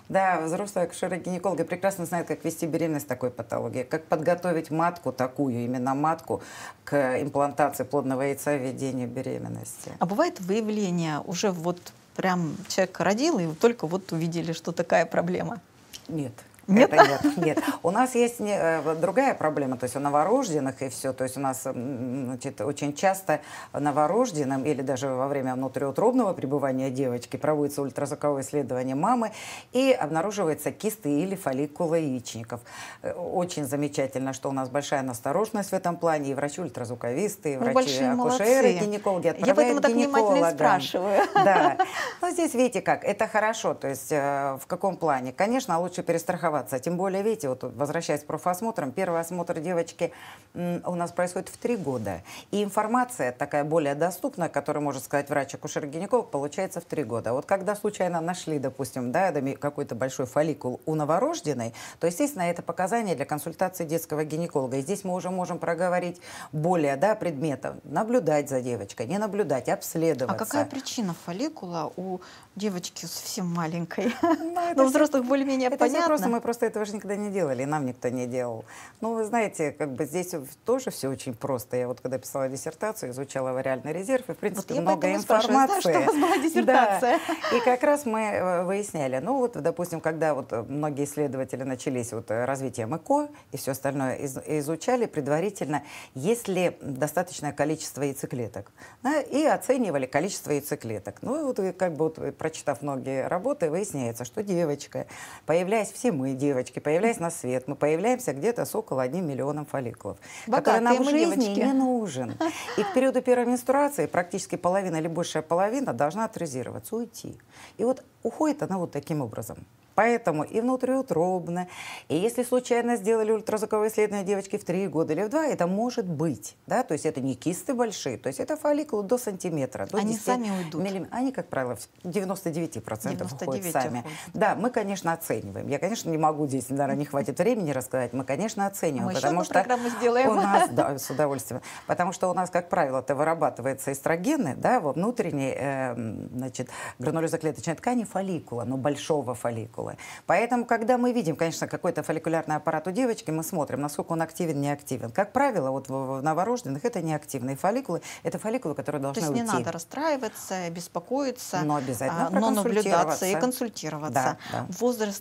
Да, взрослые акушеры-гинекологи прекрасно знают, как вести беременность такой патологии, как подготовить матку такую, именно матку, к имплантации плодного яйца и ведению беременности. А бывает выявление уже вот прям человек родил, и только вот увидели, что такая проблема? Нет. Нет? Это нет. У нас есть другая проблема, то есть у новорожденных и все. То есть у нас, значит, очень часто новорожденным или даже во время внутриутробного пребывания девочки проводится ультразвуковое исследование мамы и обнаруживается кисты или фолликулы яичников. Очень замечательно, что у нас большая настороженность в этом плане, и врачи-ультразвуковисты, и врачи-акушеры, гинекологи отправляют Я поэтому так внимательно спрашиваю. Да. Но здесь, видите как, это хорошо. То есть в каком плане? Конечно, лучше перестраховаться. Тем более, видите, вот возвращаясь к профосмотрам, первый осмотр девочки у нас происходит в 3 года. И информация такая более доступная, которую может сказать врач-акушер-гинеколог, получается в 3 года. Вот когда случайно нашли, допустим, да, какой-то большой фолликул у новорожденной, то, естественно, это показания для консультации детского гинеколога. И здесь мы уже можем проговорить более, да, предметов. Наблюдать за девочкой, не наблюдать, обследоваться. А какая причина фолликула у девочки совсем маленькой? Но у взрослых более-менее понятно. Мы просто этого же никогда не делали, и нам никто не делал. Ну, вы знаете, как бы здесь тоже все очень просто. Я вот когда писала диссертацию, изучала вариальный резерв, и, в принципе, вот много информации. Знаю, что у вас была диссертация. Да. И как раз мы выясняли, ну вот, допустим, когда вот многие исследователи начались вот развитием ЭКО и все остальное изучали предварительно, есть ли достаточное количество яйцеклеток, да, и оценивали количество яйцеклеток. Ну, вот как бы вот, прочитав многие работы, выясняется, что девочка, появляясь все мы, девочки, появляясь на свет, мы появляемся где-то с около 1 миллиона фолликлов, который нам в жизни не нужен. И к периоду первой менструации практически половина или большая половина должна отрезироваться, уйти. И вот уходит она вот таким образом. Поэтому и внутриутробно, и если случайно сделали ультразвуковое исследование девочки в 3 года или в 2, это может быть. Да? То есть это не кисты большие, то есть это фолликулы до сантиметра. До они сами уйдут? Они, как правило, в 99% уходят сами. Уходят. Да, мы, конечно, оцениваем. Я, конечно, не могу здесь, наверное, не хватит времени рассказать. Мы, конечно, оцениваем. Мы потому еще что программу сделаем. У нас, да, с удовольствием. Потому что у нас, как правило, это вырабатывается эстрогены, да, во внутренней, значит, гранулезоклеточной ткани фолликула, но большого фолликула. Поэтому, когда мы видим, конечно, какой-то фолликулярный аппарат у девочки, мы смотрим, насколько он активен, не активен. Как правило, вот в новорожденных это неактивные фолликулы. Это фолликулы, которые должны уйти. То есть не надо расстраиваться, беспокоиться, но обязательно но наблюдаться и консультироваться. Да, да. Возраст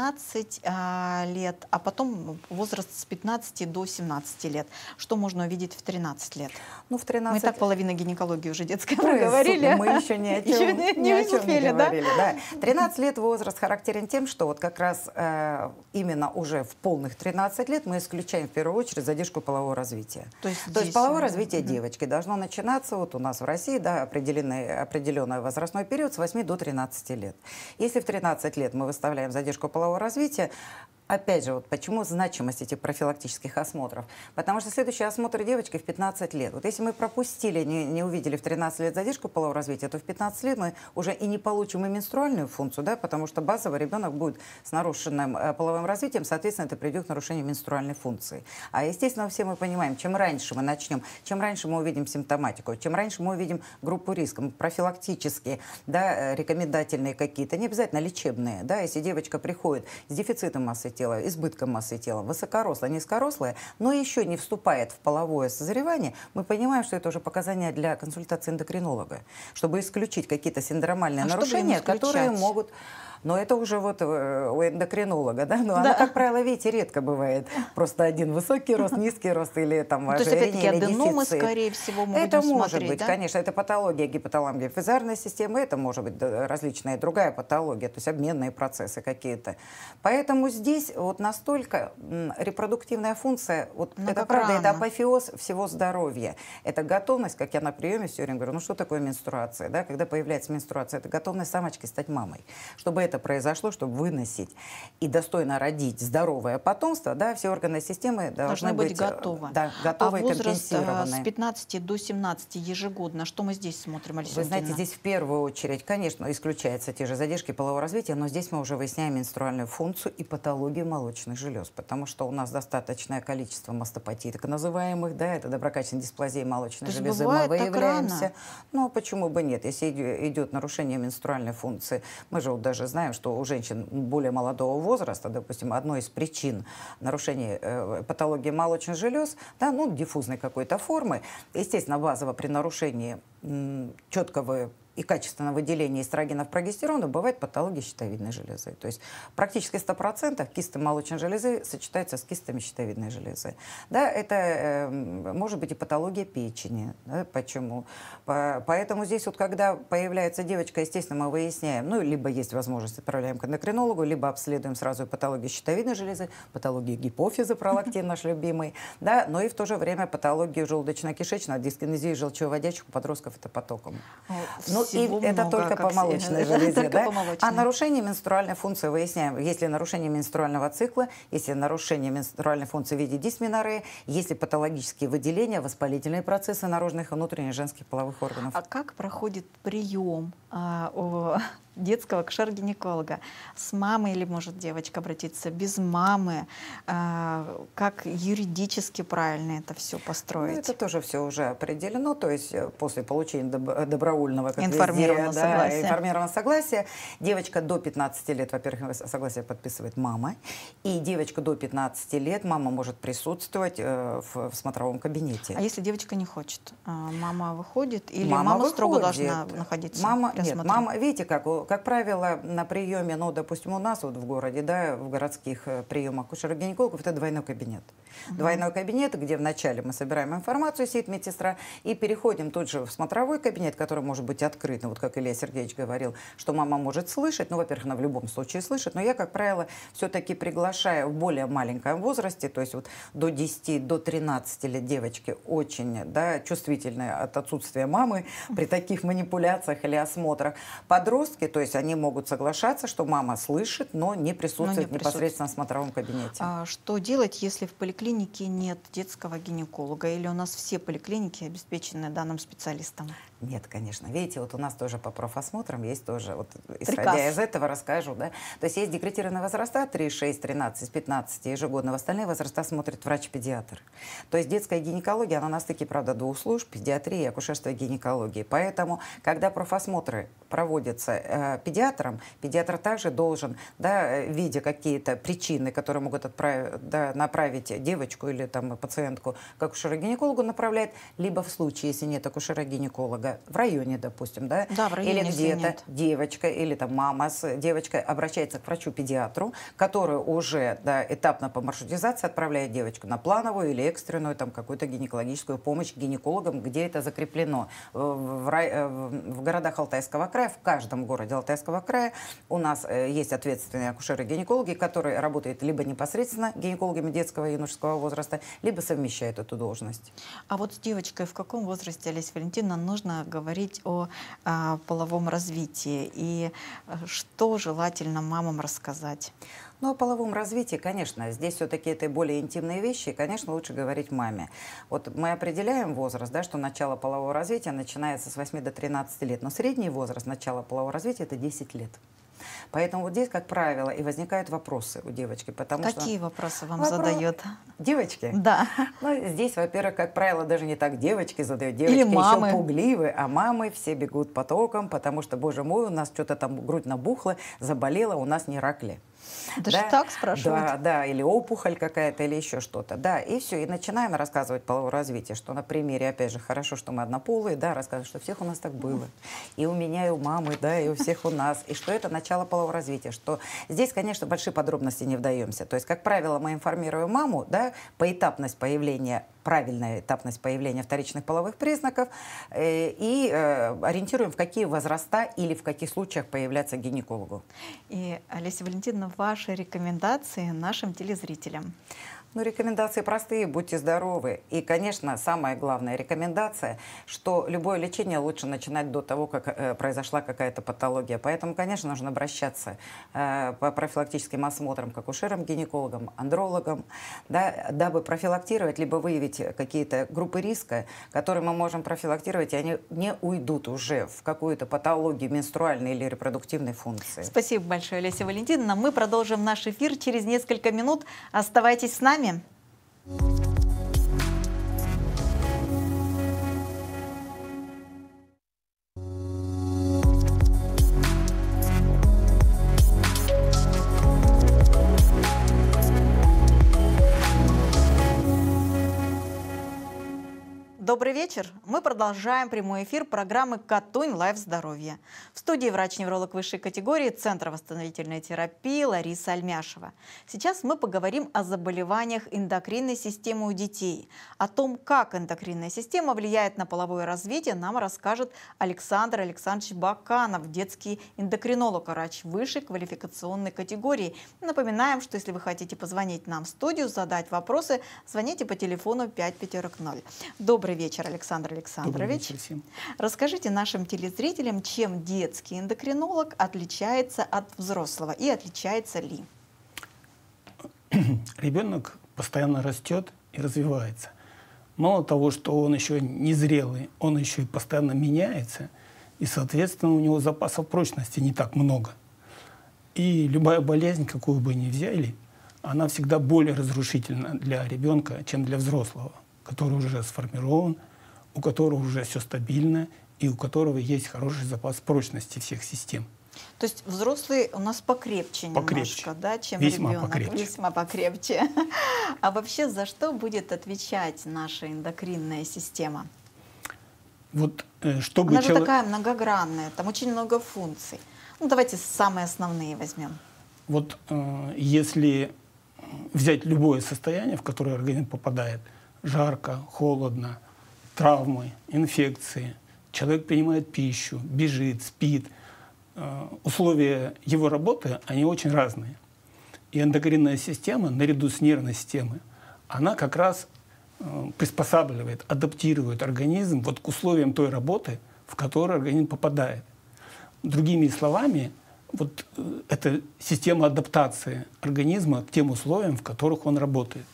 13 лет, а потом возраст с 15 до 17 лет. Что можно увидеть в 13 лет? Ну, в 13... Мы так половина гинекологии уже детской проговорили. Мы еще ни о чем не успели, говорили. Да? 13 лет возраст характерен тем, что вот как раз именно уже в полных 13 лет мы исключаем в первую очередь задержку полового развития. То есть половое развитие девочки должно начинаться, вот у нас в России, да, определенный возрастной период с 8 до 13 лет. Если в 13 лет мы выставляем задержку полового развития, опять же, вот почему значимость этих профилактических осмотров? Потому что следующий осмотр девочки в 15 лет. Вот если мы пропустили, не увидели в 13 лет задержку полового развития, то в 15 лет мы уже и не получим и менструальную функцию, да, потому что базово ребенок будет с нарушенным половым развитием, соответственно, это приведет к нарушению менструальной функции. А, естественно, все мы понимаем, чем раньше мы начнем, чем раньше мы увидим симптоматику, чем раньше мы увидим группу риска, профилактические, да, рекомендательные какие-то, не обязательно лечебные, да, если девочка приходит с дефицитом массы тела, избытком массы тела, высокорослая, низкорослая, но еще не вступает в половое созревание, мы понимаем, что это уже показания для консультации эндокринолога, чтобы исключить какие-то синдромальные нарушения, которые могут... Но это уже вот у эндокринолога, да? Но она, как правило, видите, редко бывает. Просто один высокий рост, низкий рост или там ожирение или аденомы, дефицит. скорее всего, мы это будем может смотреть, быть, да? конечно, это патология гипоталамо-гипофизарной системы, это может быть различная другая патология, то есть обменные процессы какие-то. Поэтому здесь вот настолько репродуктивная функция, вот это правда, это апофеоз всего здоровья. Это готовность, как я на приеме все время говорю, ну что такое менструация, да? Когда появляется менструация, это готовность самочки стать мамой. Чтобы это произошло, чтобы выносить и достойно родить здоровое потомство, да, все органы системы должны быть готовы. Да, готовы и компенсированы. А возраст с 15 до 17 ежегодно, что мы здесь смотрим, Александра? Вы знаете, здесь в первую очередь, конечно, исключаются те же задержки полового развития, но здесь мы уже выясняем менструальную функцию и патологию молочных желез, потому что у нас достаточное количество мастопатий, так называемых, да, это доброкачественная дисплазия молочной железы, мы выявляемся. Ну, почему бы нет, если идет нарушение менструальной функции, мы же вот даже знаем, знаем, что у женщин более молодого возраста, допустим, одной из причин нарушения патологии молочных желез, да, ну, диффузной какой-то формы, естественно, базово при нарушении четкого и качественного выделения эстрогенов, прогестерона бывает патология щитовидной железы. То есть практически 100% кисты молочной железы сочетаются с кистами щитовидной железы. Да, это может быть и патология печени. Да, почему? Поэтому здесь вот когда появляется девочка, естественно, мы выясняем, ну, либо есть возможность, отправляем к эндокринологу, либо обследуем сразу и патологию щитовидной железы, патологию гипофиза, пролактин наш любимый, да, но и в то же время патологию желудочно-кишечного, дискинезию желчевыводящих у подростков это потоком. И это только по молочной железе, да? А нарушение менструальной функции выясняем. Если нарушение менструального цикла, если нарушение менструальной функции в виде дисменорреи, если патологические выделения, воспалительные процессы наружных и внутренних женских половых органов. А как проходит прием у детского акушер-гинеколога? С мамой или может девочка обратиться без мамы? Как юридически правильно это все построить? Ну, это тоже все уже определено. То есть после получения добровольного, как информированного согласия. Информированного согласия, девочка до 15 лет, во-первых, согласие подписывает мама, и девочка до 15 лет мама может присутствовать в смотровом кабинете. А если девочка не хочет? Мама выходит или мама строго должна находиться? Нет, мама, видите, как правило, на приеме, ну, допустим, у нас вот в городе, да, в городских приемах акушеров-гинекологов, это двойной кабинет. Двойной кабинет, где вначале мы собираем информацию, сидит медсестра, и переходим тут же в смотровой кабинет, который может быть открыт. Ну, вот как Илья Сергеевич говорил, что мама может слышать, ну, во-первых, она в любом случае слышит, но я, как правило, все-таки приглашаю в более маленьком возрасте, то есть вот до 10, до 13 лет девочки очень, да, чувствительные от отсутствия мамы при таких манипуляциях или осмотрах. Подростки, то есть они могут соглашаться, что мама слышит, но не присутствует непосредственно в смотровом кабинете. А что делать, если в поликлинике нет детского гинеколога, или у нас все поликлиники обеспечены данным специалистом? Нет, конечно. Видите, вот у нас тоже по профосмотрам есть тоже, вот, исходя из этого расскажу, да. То есть есть декретированные возраста 3, 6, 13, 15 ежегодно. В остальные возраста смотрит врач-педиатр. То есть детская гинекология, она на стыке, правда, двух служб, педиатрии, акушерства и гинекологии. Поэтому, когда профосмотры проводятся педиатром, педиатр также должен, да, видя какие-то причины, которые могут направить девочку или там, пациентку к акушеру-гинекологу, направляет, либо в случае, если нет акушера-гинеколога, в районе, допустим, да, в районе, или где-то девочка или там мама с девочкой обращается к врачу-педиатру, который уже, да, этапно по маршрутизации отправляет девочку на плановую или экстренную там какую-то гинекологическую помощь гинекологам, где это закреплено. В городах Алтайского края, в каждом городе Алтайского края у нас есть ответственные акушеры-гинекологи, которые работают либо непосредственно гинекологами детского и юношеского возраста, либо совмещают эту должность. А вот с девочкой в каком возрасте, Олеся Валентиновна, нужно говорить о половом развитии и что желательно мамам рассказать? Ну, о половом развитии, конечно, здесь все-таки это более интимные вещи, и, конечно, лучше говорить маме. Вот мы определяем возраст, да, что начало полового развития начинается с 8 до 13 лет, но средний возраст начала полового развития – это 10 лет. Поэтому вот здесь, как правило, и возникают вопросы у девочки. Какие вопросы вам задают? Девочки? Да. Ну, здесь, во-первых, как правило, даже не так девочки задают. Девочки еще пугливы, а мамы все бегут потоком, потому что, боже мой, у нас что-то там грудь набухла, заболела, у нас не рак ли. Даже так спрашивают? Да, или опухоль какая-то, или еще что-то. Да, и все, и начинаем рассказывать половое развитие, что на примере, опять же, хорошо, что мы однополые, да, рассказывать, что всех у нас так было. И у меня, и у мамы, да, и у всех у нас. И что это начало полового развития. Что здесь, конечно, большие подробности не вдаемся. То есть, как правило, мы информируем маму, да, поэтапность появления, правильная этапность появления вторичных половых признаков и ориентируем, в какие возраста или в каких случаях появляться гинекологу. И, Олеся Валентиновна, ваши рекомендации нашим телезрителям? Ну, рекомендации простые, будьте здоровы. И, конечно, самая главная рекомендация, что любое лечение лучше начинать до того, как произошла какая-то патология. Поэтому, конечно, нужно обращаться по профилактическим осмотрам к акушерам, гинекологам, андрологам, да, дабы профилактировать, либо выявить какие-то группы риска, которые мы можем профилактировать, и они не уйдут уже в какую-то патологию менструальной или репродуктивной функции. Спасибо большое, Олеся Валентиновна. Мы продолжим наш эфир через несколько минут. Оставайтесь с нами. Добрый вечер. Мы продолжаем прямой эфир программы «Катунь. Лайф здоровья». В студии врач-невролог высшей категории Центра восстановительной терапии Лариса Альмяшева. Сейчас мы поговорим о заболеваниях эндокринной системы у детей. О том, как эндокринная система влияет на половое развитие, нам расскажет Александр Александрович Баканов, детский эндокринолог, врач высшей квалификационной категории. Напоминаем, что если вы хотите позвонить нам в студию, задать вопросы, звоните по телефону 5500. Добрый вечер, Александр Александрович. Добрый вечер всем. Расскажите нашим телезрителям, чем детский эндокринолог отличается от взрослого и отличается ли? Ребенок постоянно растет и развивается. Мало того, что он еще незрелый, он еще и постоянно меняется, и, соответственно, у него запасов прочности не так много. И любая болезнь, какую бы ни взяли, она всегда более разрушительна для ребенка, чем для взрослого, который уже сформирован, у которого уже все стабильно и у которого есть хороший запас прочности всех систем. То есть взрослый у нас покрепче немножко, да, чем Весьма ребенок. покрепче. Весьма покрепче. А вообще за что будет отвечать наша эндокринная система? Вот, чтобы Она же такая многогранная, там очень много функций. Ну, давайте самые основные возьмем. Вот если взять любое состояние, в которое организм попадает, жарко, холодно, травмы, инфекции, человек принимает пищу, бежит, спит, условия его работы, они очень разные. И эндокринная система, наряду с нервной системой, она как раз приспосабливает, адаптирует организм вот к условиям той работы, в которую организм попадает. Другими словами, вот это система адаптации организма к тем условиям, в которых он работает.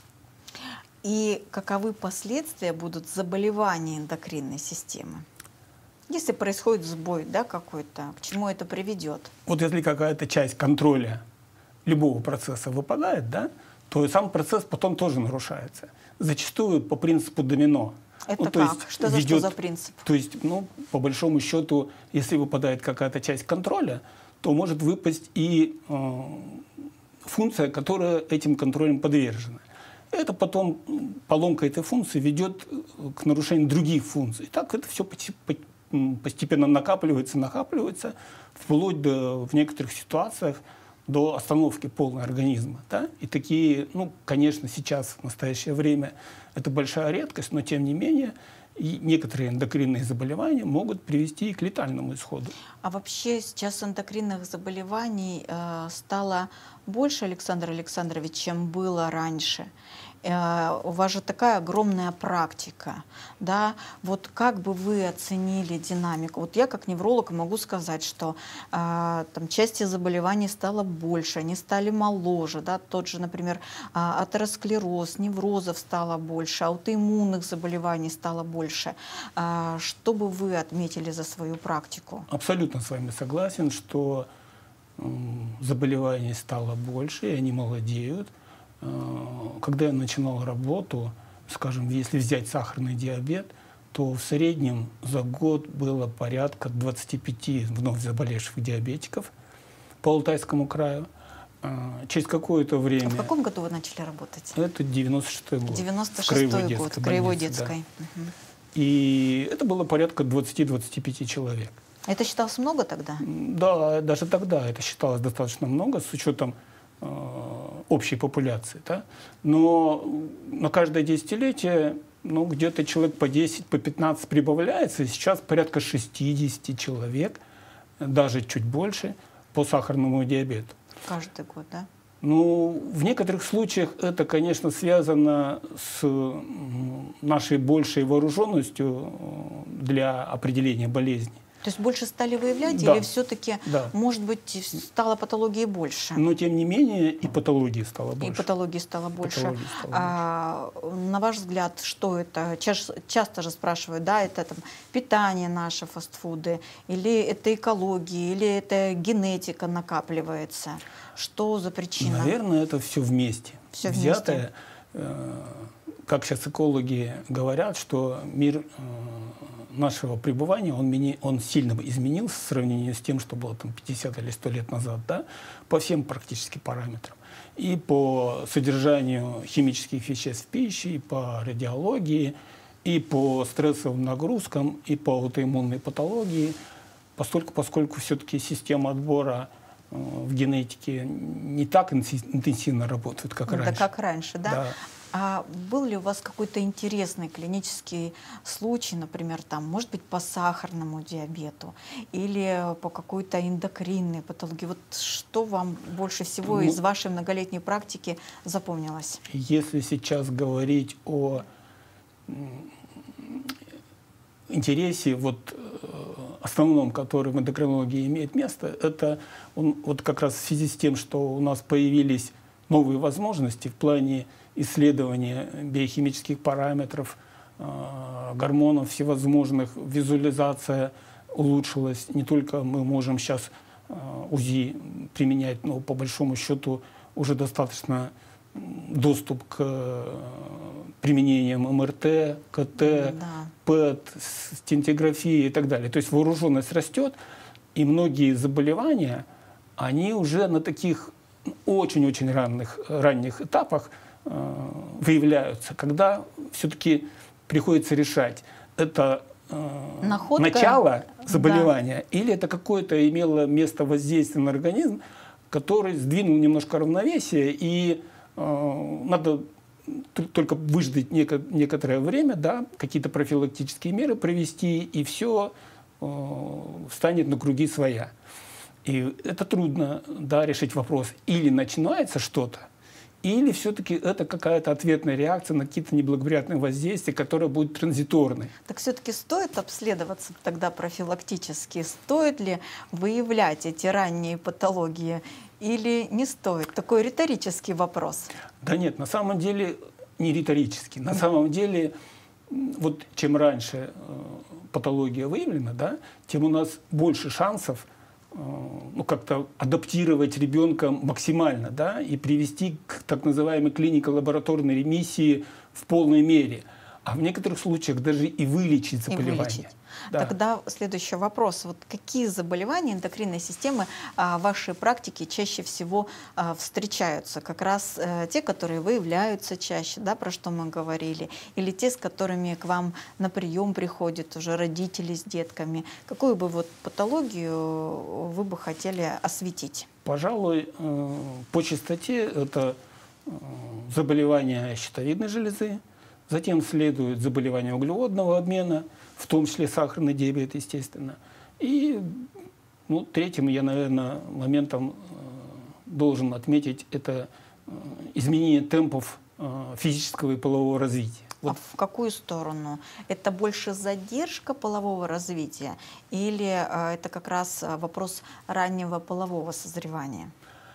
И каковы последствия будут заболевания эндокринной системы? Если происходит сбой, да, какой-то, к чему это приведет? Вот если какая-то часть контроля любого процесса выпадает, да, то и сам процесс потом тоже нарушается. Зачастую по принципу домино. Это ну, как? Есть что за принцип? То есть, ну, по большому счету, если выпадает какая-то часть контроля, то может выпасть и функция, которая этим контролем подвержена. Это потом, поломка этой функции ведет к нарушению других функций. И так это все постепенно накапливается, вплоть до, в некоторых ситуациях, до остановки полной организма. Да? И такие, ну, конечно, сейчас, в настоящее время, это большая редкость, но тем не менее, и некоторые эндокринные заболевания могут привести и к летальному исходу. А вообще сейчас эндокринных заболеваний стало больше, Александр Александрович, чем было раньше. У вас же такая огромная практика, да? Вот как бы вы оценили динамику? Вот я как невролог могу сказать, что там части заболеваний стало больше, они стали моложе, да? Тот же, например, атеросклероз, неврозов стало больше, аутоиммунных заболеваний стало больше. Что бы вы отметили за свою практику? Абсолютно с вами согласен, что заболеваний стало больше, и они молодеют. Когда я начинал работу, скажем, если взять сахарный диабет, то в среднем за год было порядка 25 вновь заболевших диабетиков по Алтайскому краю. Через какое-то время... А в каком году вы начали работать? Это 96-й год. 96-й год, в Краевой детской. Да. Угу. И это было порядка 20-25 человек. Это считалось много тогда? Да, даже тогда это считалось достаточно много, с учетом общей популяции. Да? Но на каждое десятилетие ну, где-то человек по 10, по 15 прибавляется. И сейчас порядка 60 человек, даже чуть больше, по сахарному диабету. Каждый год, да? Ну, в некоторых случаях это, конечно, связано с нашей большей вооруженностью для определения болезни. То есть больше стали выявлять, да. Или все-таки, да. Может быть, стало патологии больше? Но, тем не менее, и патологии стало больше. И патологии стало больше. На ваш взгляд, что это? Часто же спрашивают, да, это там, питание наше, фастфуды, или это экология, или это генетика накапливается? Что за причина? Наверное, это все вместе. Все взятое. Как сейчас экологи говорят, что мир нашего пребывания, он сильно изменился в сравнении с тем, что было там 50 или 100 лет назад, да, по всем практически параметрам. И по содержанию химических веществ в пище, и по радиологии, и по стрессовым нагрузкам, и по аутоиммунной патологии, поскольку все-таки система отбора в генетике не так интенсивно работает, как раньше. Да, как раньше, да? Да. А был ли у вас какой-то интересный клинический случай, например, там, может быть, по сахарному диабету или по какой-то эндокринной патологии? Вот что вам больше всего из вашей многолетней практики запомнилось? Если сейчас говорить о интересе основном, который в эндокринологии имеет место, это вот как раз в связи с тем, что у нас появились новые возможности в плане исследования биохимических параметров, гормонов всевозможных, визуализация улучшилась. Не только мы можем сейчас УЗИ применять, но по большому счету уже достаточно доступ к применениям МРТ, КТ, ПЭТ, стентиграфии и так далее. То есть вооруженность растет, и многие заболевания, они уже на таких очень-очень ранних этапах выявляются, когда все-таки приходится решать, это начало заболевания, или это какое-то имело место воздействие на организм, который сдвинул немножко равновесие, и надо только выждать некоторое время, да, какие-то профилактические меры провести, и все встанет на круги своя. И это трудно, да, решить вопрос. Или начинается что-то, или все-таки это какая-то ответная реакция на какие-то неблагоприятные воздействия, которые будут транзиторны. Так все-таки стоит обследоваться тогда профилактически? Стоит ли выявлять эти ранние патологии или не стоит? Такой риторический вопрос. Да нет, на самом деле не риторический. На самом деле, вот чем раньше патология выявлена, да, тем у нас больше шансов как-то адаптировать ребенка максимально, да, и привести к так называемой клинико-лабораторной ремиссии в полной мере. А в некоторых случаях даже и вылечить заболевание. Да. Тогда следующий вопрос. Вот какие заболевания эндокринной системы в вашей практике чаще всего встречаются? Как раз те, которые выявляются чаще, да, про что мы говорили, или те, с которыми к вам на прием приходят уже родители с детками? Какую бы патологию вы бы хотели осветить? Пожалуй, по частоте это заболевания щитовидной железы, затем следует заболевания углеводного обмена, в том числе сахарный диабет, естественно. И третьим я, наверное, моментом должен отметить это изменение темпов физического и полового развития. А в какую сторону? Это больше задержка полового развития или это как раз вопрос раннего полового созревания?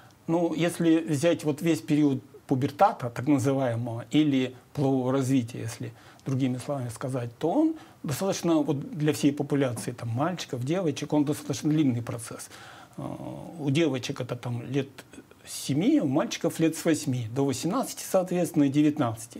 Если взять весь период пубертата, так называемого, или полового развития, если другими словами сказать, то он достаточно для всей популяции, там, мальчиков, девочек, он достаточно длинный процесс. У девочек это лет 7, у мальчиков лет с 8, до 18, соответственно, и 19.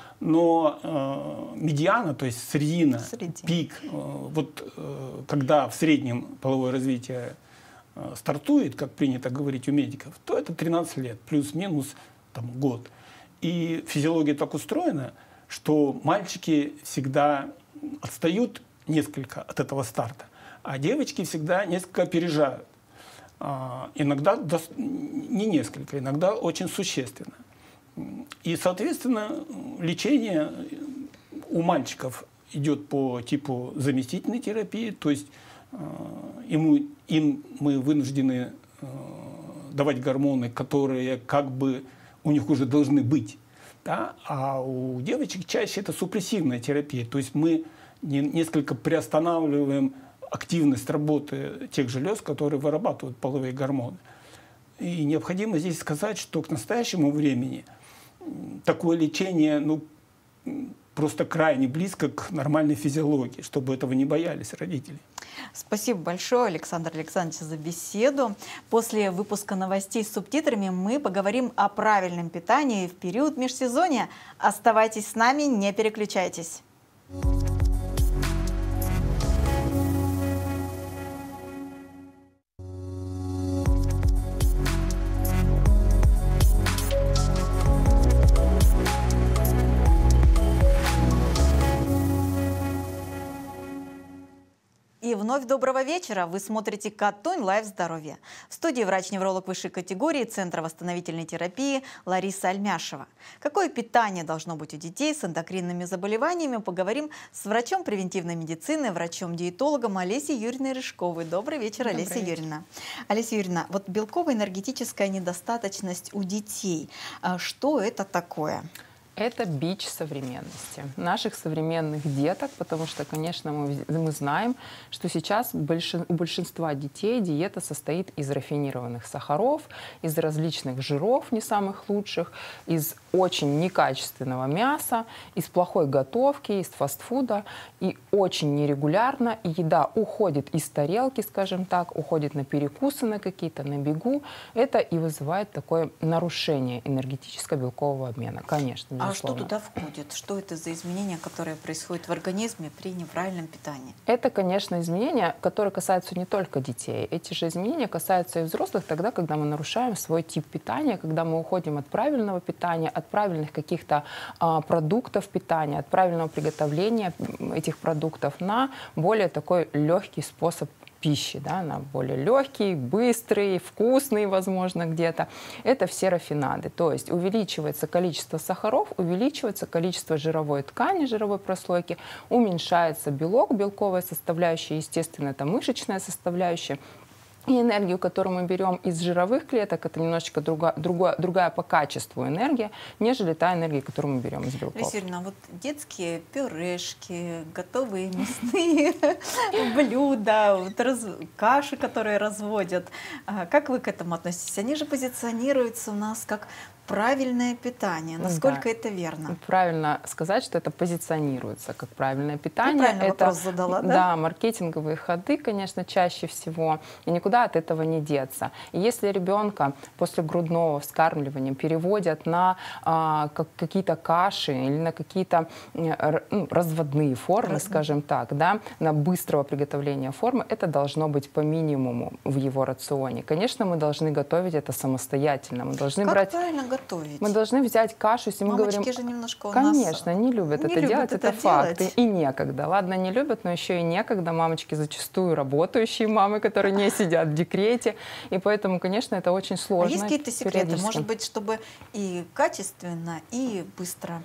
Но медиана, то есть средина, пик, когда в среднем половое развитие стартует, как принято говорить у медиков, то это 13 лет, плюс-минус год. И физиология так устроена, что мальчики всегда отстают несколько от этого старта, а девочки всегда несколько опережают. Иногда не несколько, иногда очень существенно. И, соответственно, лечение у мальчиков идет по типу заместительной терапии, то есть им мы вынуждены давать гормоны, которые как бы у них уже должны быть. Да? А у девочек чаще это супрессивная терапия, то есть мы несколько приостанавливаем активность работы тех желез, которые вырабатывают половые гормоны. И необходимо здесь сказать, что к настоящему времени такое лечение просто крайне близко к нормальной физиологии, чтобы этого не боялись родители. Спасибо большое, Александр Александрович, за беседу. После выпуска новостей с субтитрами мы поговорим о правильном питании в период межсезонья. Оставайтесь с нами, не переключайтесь. вновь доброго вечера. Вы смотрите «Катунь Лайв Здоровье». В студии врач-невролог высшей категории Центра восстановительной терапии Лариса Альмяшева. Какое питание должно быть у детей с эндокринными заболеваниями, поговорим с врачом превентивной медицины, врачом-диетологом Олесей Юрьевной Рыжковой. Добрый вечер, Олеся Юрьевна. Олеся Юрьевна, вот белково-энергетическая недостаточность у детей. Что это такое? Это бич современности, наших современных деток, потому что, конечно, мы знаем, что сейчас у большинства детей диета состоит из рафинированных сахаров, из различных жиров не самых лучших, из очень некачественного мяса, из плохой готовки, из фастфуда, и очень нерегулярно, и еда уходит из тарелки, скажем так, уходит на перекусы на какие-то, на бегу. Это и вызывает такое нарушение энергетическо-белкового обмена, конечно. А что туда входит? Что это за изменения, которые происходят в организме при неправильном питании? Это, конечно, изменения, которые касаются не только детей. Эти же изменения касаются и взрослых тогда, когда мы нарушаем свой тип питания, когда мы уходим от правильного питания, от правильных каких-то продуктов питания, от правильного приготовления этих продуктов на более такой легкий способ пищи, да, на более легкий, быстрый, вкусный, возможно, где-то. Это все рафинады. То есть увеличивается количество сахаров, увеличивается количество жировой ткани, жировой прослойки, уменьшается белок, белковая составляющая, естественно, это мышечная составляющая. И энергию, которую мы берем из жировых клеток, это немножечко другая по качеству энергия, нежели та энергия, которую мы берем из белков. Олеся Юрьевна, вот детские пюрешки, готовые мясные блюда, каши, которые разводят. Как вы к этому относитесь? Они же позиционируются у нас как правильное питание. Насколько это верно? Правильно сказать, что это позиционируется как правильное питание. Я правильно вопрос задала, да? Да, маркетинговые ходы, конечно, чаще всего. И никуда от этого не деться. И если ребенка после грудного вскармливания переводят на какие-то каши или на какие-то разводные формы, скажем так, да, на быстрого приготовления формы, это должно быть по минимуму в его рационе. Конечно, мы должны готовить это самостоятельно. Мы должны брать... готовить? Мы должны взять кашу, если мы говорим... же немножко у Конечно, не любят это делать, это факт. И некогда. Ладно, не любят, но еще и некогда. Мамочки зачастую работающие мамы, которые не сидят в декрете. И поэтому, конечно, это очень сложно. А есть какие-то секреты? Может быть, чтобы и качественно, и быстро?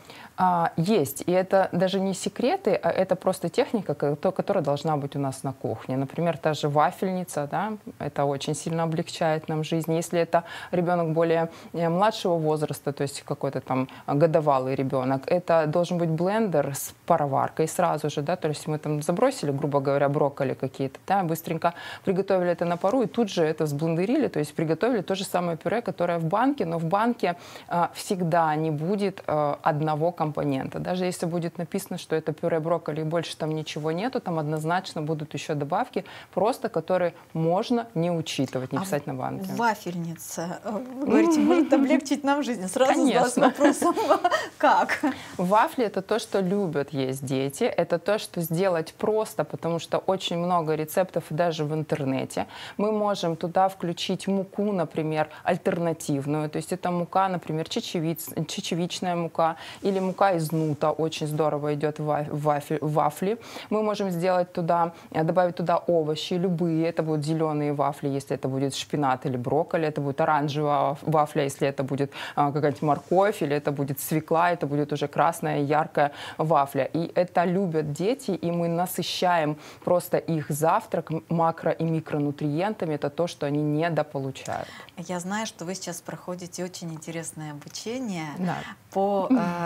Есть. И это даже не секреты, а это просто техника, которая должна быть у нас на кухне. Например, та же вафельница, да, это очень сильно облегчает нам жизнь. Если это ребенок более младшего возраста, то есть какой-то там годовалый ребенок, это должен быть блендер с пароваркой сразу же, да, то есть мы там забросили, грубо говоря, брокколи какие-то, да, быстренько приготовили это на пару и тут же это взблендерили, то есть приготовили то же самое пюре, которое в банке, но в банке всегда не будет одного компонента. Даже если будет написано, что это пюре брокколи и больше там ничего нету, там однозначно будут еще добавки, просто которые можно не учитывать, не писать на банке. Вафельница, вы говорите, может облегчить нам жизнь. Сразу задалась вопросом, как? Вафли — это то, что любят есть дети, это то, что сделать просто, потому что очень много рецептов даже в интернете. Мы можем туда включить муку, например, альтернативную, то есть это мука, например, чечевичная мука или мука из нута, очень здорово идет в вафли. Мы можем сделать туда, добавить туда овощи, любые, это будут зеленые вафли, если это будет шпинат или брокколи, это будет оранжевая вафля, если это будет какая-нибудь морковь, или это будет свекла, это будет уже красная яркая вафля. И это любят дети, и мы насыщаем просто их завтрак макро- и микронутриентами. Это то, что они недополучают. Я знаю, что вы сейчас проходите очень интересное обучение по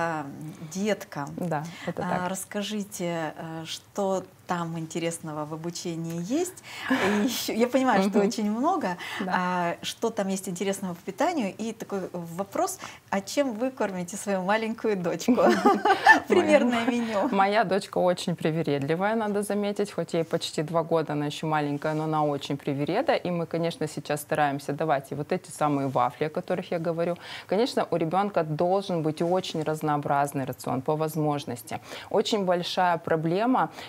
деткам. Да, это так. Расскажите, что там интересного в обучении есть. И я понимаю, что очень много. Что там есть интересного в питании? И такой вопрос, а чем вы кормите свою маленькую дочку? Примерное меню. Моя дочка очень привередливая, надо заметить. Хоть ей почти 2 года, она еще маленькая, но она очень привереда. И мы, конечно, сейчас стараемся давать ей вот эти самые вафли, о которых я говорю. Конечно, у ребенка должен быть очень разнообразный рацион по возможности. Очень большая проблема и беда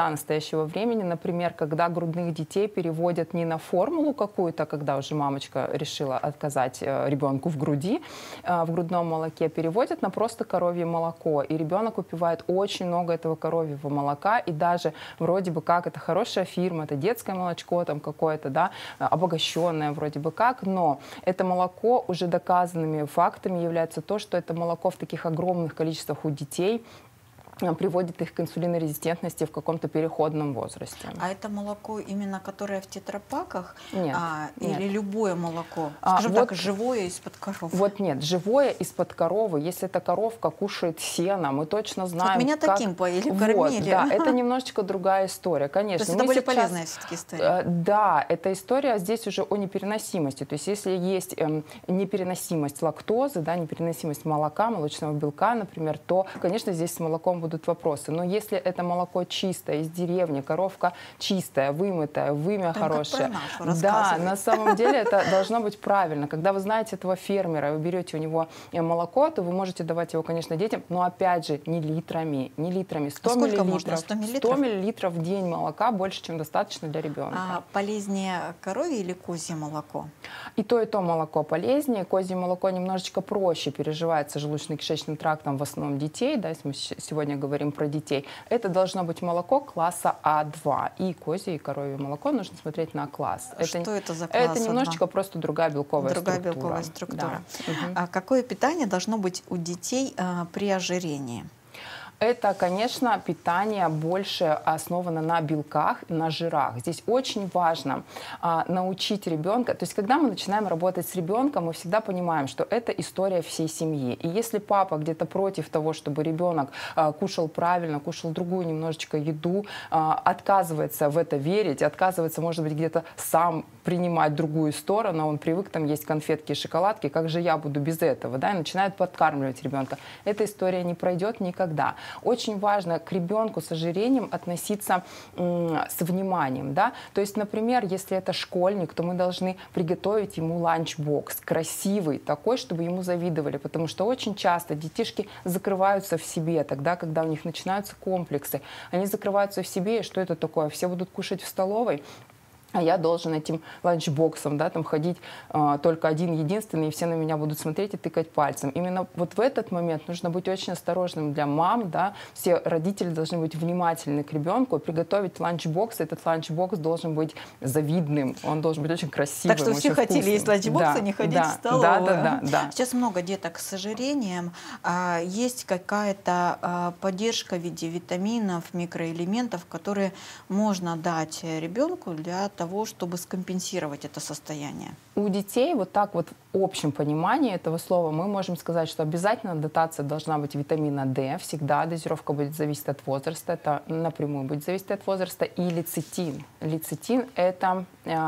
до настоящего времени, например, когда грудных детей переводят не на формулу какую-то, когда уже мамочка решила отказать ребенку в груди, в грудном молоке, переводят на просто коровье молоко. И ребенок выпивает очень много этого коровьего молока, и даже вроде бы как это хорошая фирма, это детское молочко там какое-то, да, обогащенное вроде бы как, но это молоко уже доказанными фактами является то, что это молоко в таких огромных количествах у детей приводит их к инсулинорезистентности в каком-то переходном возрасте. А это молоко именно, которое в тетрапаках? Нет. Или нет. любое молоко? Скажем так, живое из-под коровы? Вот нет, живое из-под коровы. Если эта коровка кушает сено, мы точно знаем, меня как... таким поили, вот, кормили. Да, это немножечко другая история, конечно. То есть это более полезная все-таки история? Да, эта история здесь уже о непереносимости. То есть если есть непереносимость лактозы, да, непереносимость молока, молочного белка, например, то, конечно, здесь с молоком будут вопросы. Но если это молоко чистое, из деревни, коровка чистая, вымытая, вымя хорошее. Да, на самом деле это должно быть правильно. Когда вы знаете этого фермера, вы берете у него молоко, то вы можете давать его, конечно, детям, но опять же не литрами, не литрами. 100 миллилитров, 100 миллилитров в день молока больше, чем достаточно для ребенка. А полезнее коровье или козье молоко? И то молоко полезнее. Козье молоко немножечко проще переживается желудочно-кишечным трактом, в основном детей, да, если мы сегодня говорим про детей. Это должно быть молоко класса А2. И козье, и коровье молоко нужно смотреть на класс. Что это за класс? Это немножечко просто другая белковая структура. Другая белковая структура. Да. Какое питание должно быть у детей при ожирении? Это, конечно, питание больше основано на белках, на жирах. Здесь очень важно научить ребенка. То есть, когда мы начинаем работать с ребенком, мы всегда понимаем, что это история всей семьи. И если папа где-то против того, чтобы ребенок кушал правильно, кушал другую немножечко еду, отказывается в это верить, отказывается, может быть, где-то сам принимать другую сторону, он привык там есть конфетки и шоколадки, как же я буду без этого, да, и начинает подкармливать ребенка. Эта история не пройдет никогда. Очень важно к ребенку с ожирением относиться с вниманием, да, то есть, например, если это школьник, то мы должны приготовить ему ланчбокс, красивый, такой, чтобы ему завидовали, потому что очень часто детишки закрываются в себе тогда, когда у них начинаются комплексы, они закрываются в себе, и что это такое, все будут кушать в столовой, а я должен этим ланчбоксом, да, там ходить только один единственный, и все на меня будут смотреть и тыкать пальцем. Именно вот в этот момент нужно быть очень осторожным для мам, да, все родители должны быть внимательны к ребенку, приготовить ланчбокс, этот ланчбокс должен быть завидным, он должен быть очень красивым. Так что все хотели есть ланчбокс, и не ходить в столовую. Да. Сейчас много деток с ожирением. Есть какая-то поддержка в виде витаминов, микроэлементов, которые можно дать ребенку для того, чтобы скомпенсировать это состояние? У детей вот так вот в общем понимании этого слова мы можем сказать, что обязательно дотация должна быть витамина D, всегда дозировка будет зависеть от возраста, это напрямую будет зависеть от возраста, и лецитин. Лецитин это,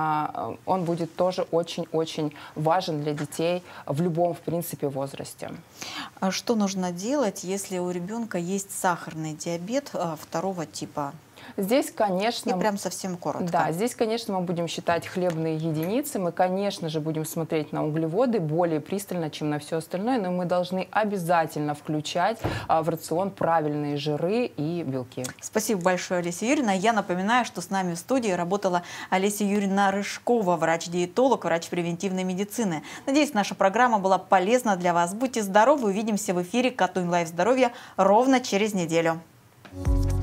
он будет тоже очень-очень важен для детей в любом, в принципе, возрасте. А что нужно делать, если у ребенка есть сахарный диабет второго типа? Здесь, конечно... И прям совсем коротко. Да, здесь, конечно, мы будем считать хлебные единицы, мы, конечно же, будем смотреть на углеводы более пристально, чем на все остальное, но мы должны обязательно включать в рацион правильные жиры и белки. Спасибо большое, Олеся Юрьевна. Я напоминаю, что с нами в студии работала Олеся Юрьевна Рыжкова, врач-диетолог, врач превентивной медицины. Надеюсь, наша программа была полезна для вас. Будьте здоровы, увидимся в эфире «Катунь Лайф Здоровья» ровно через неделю.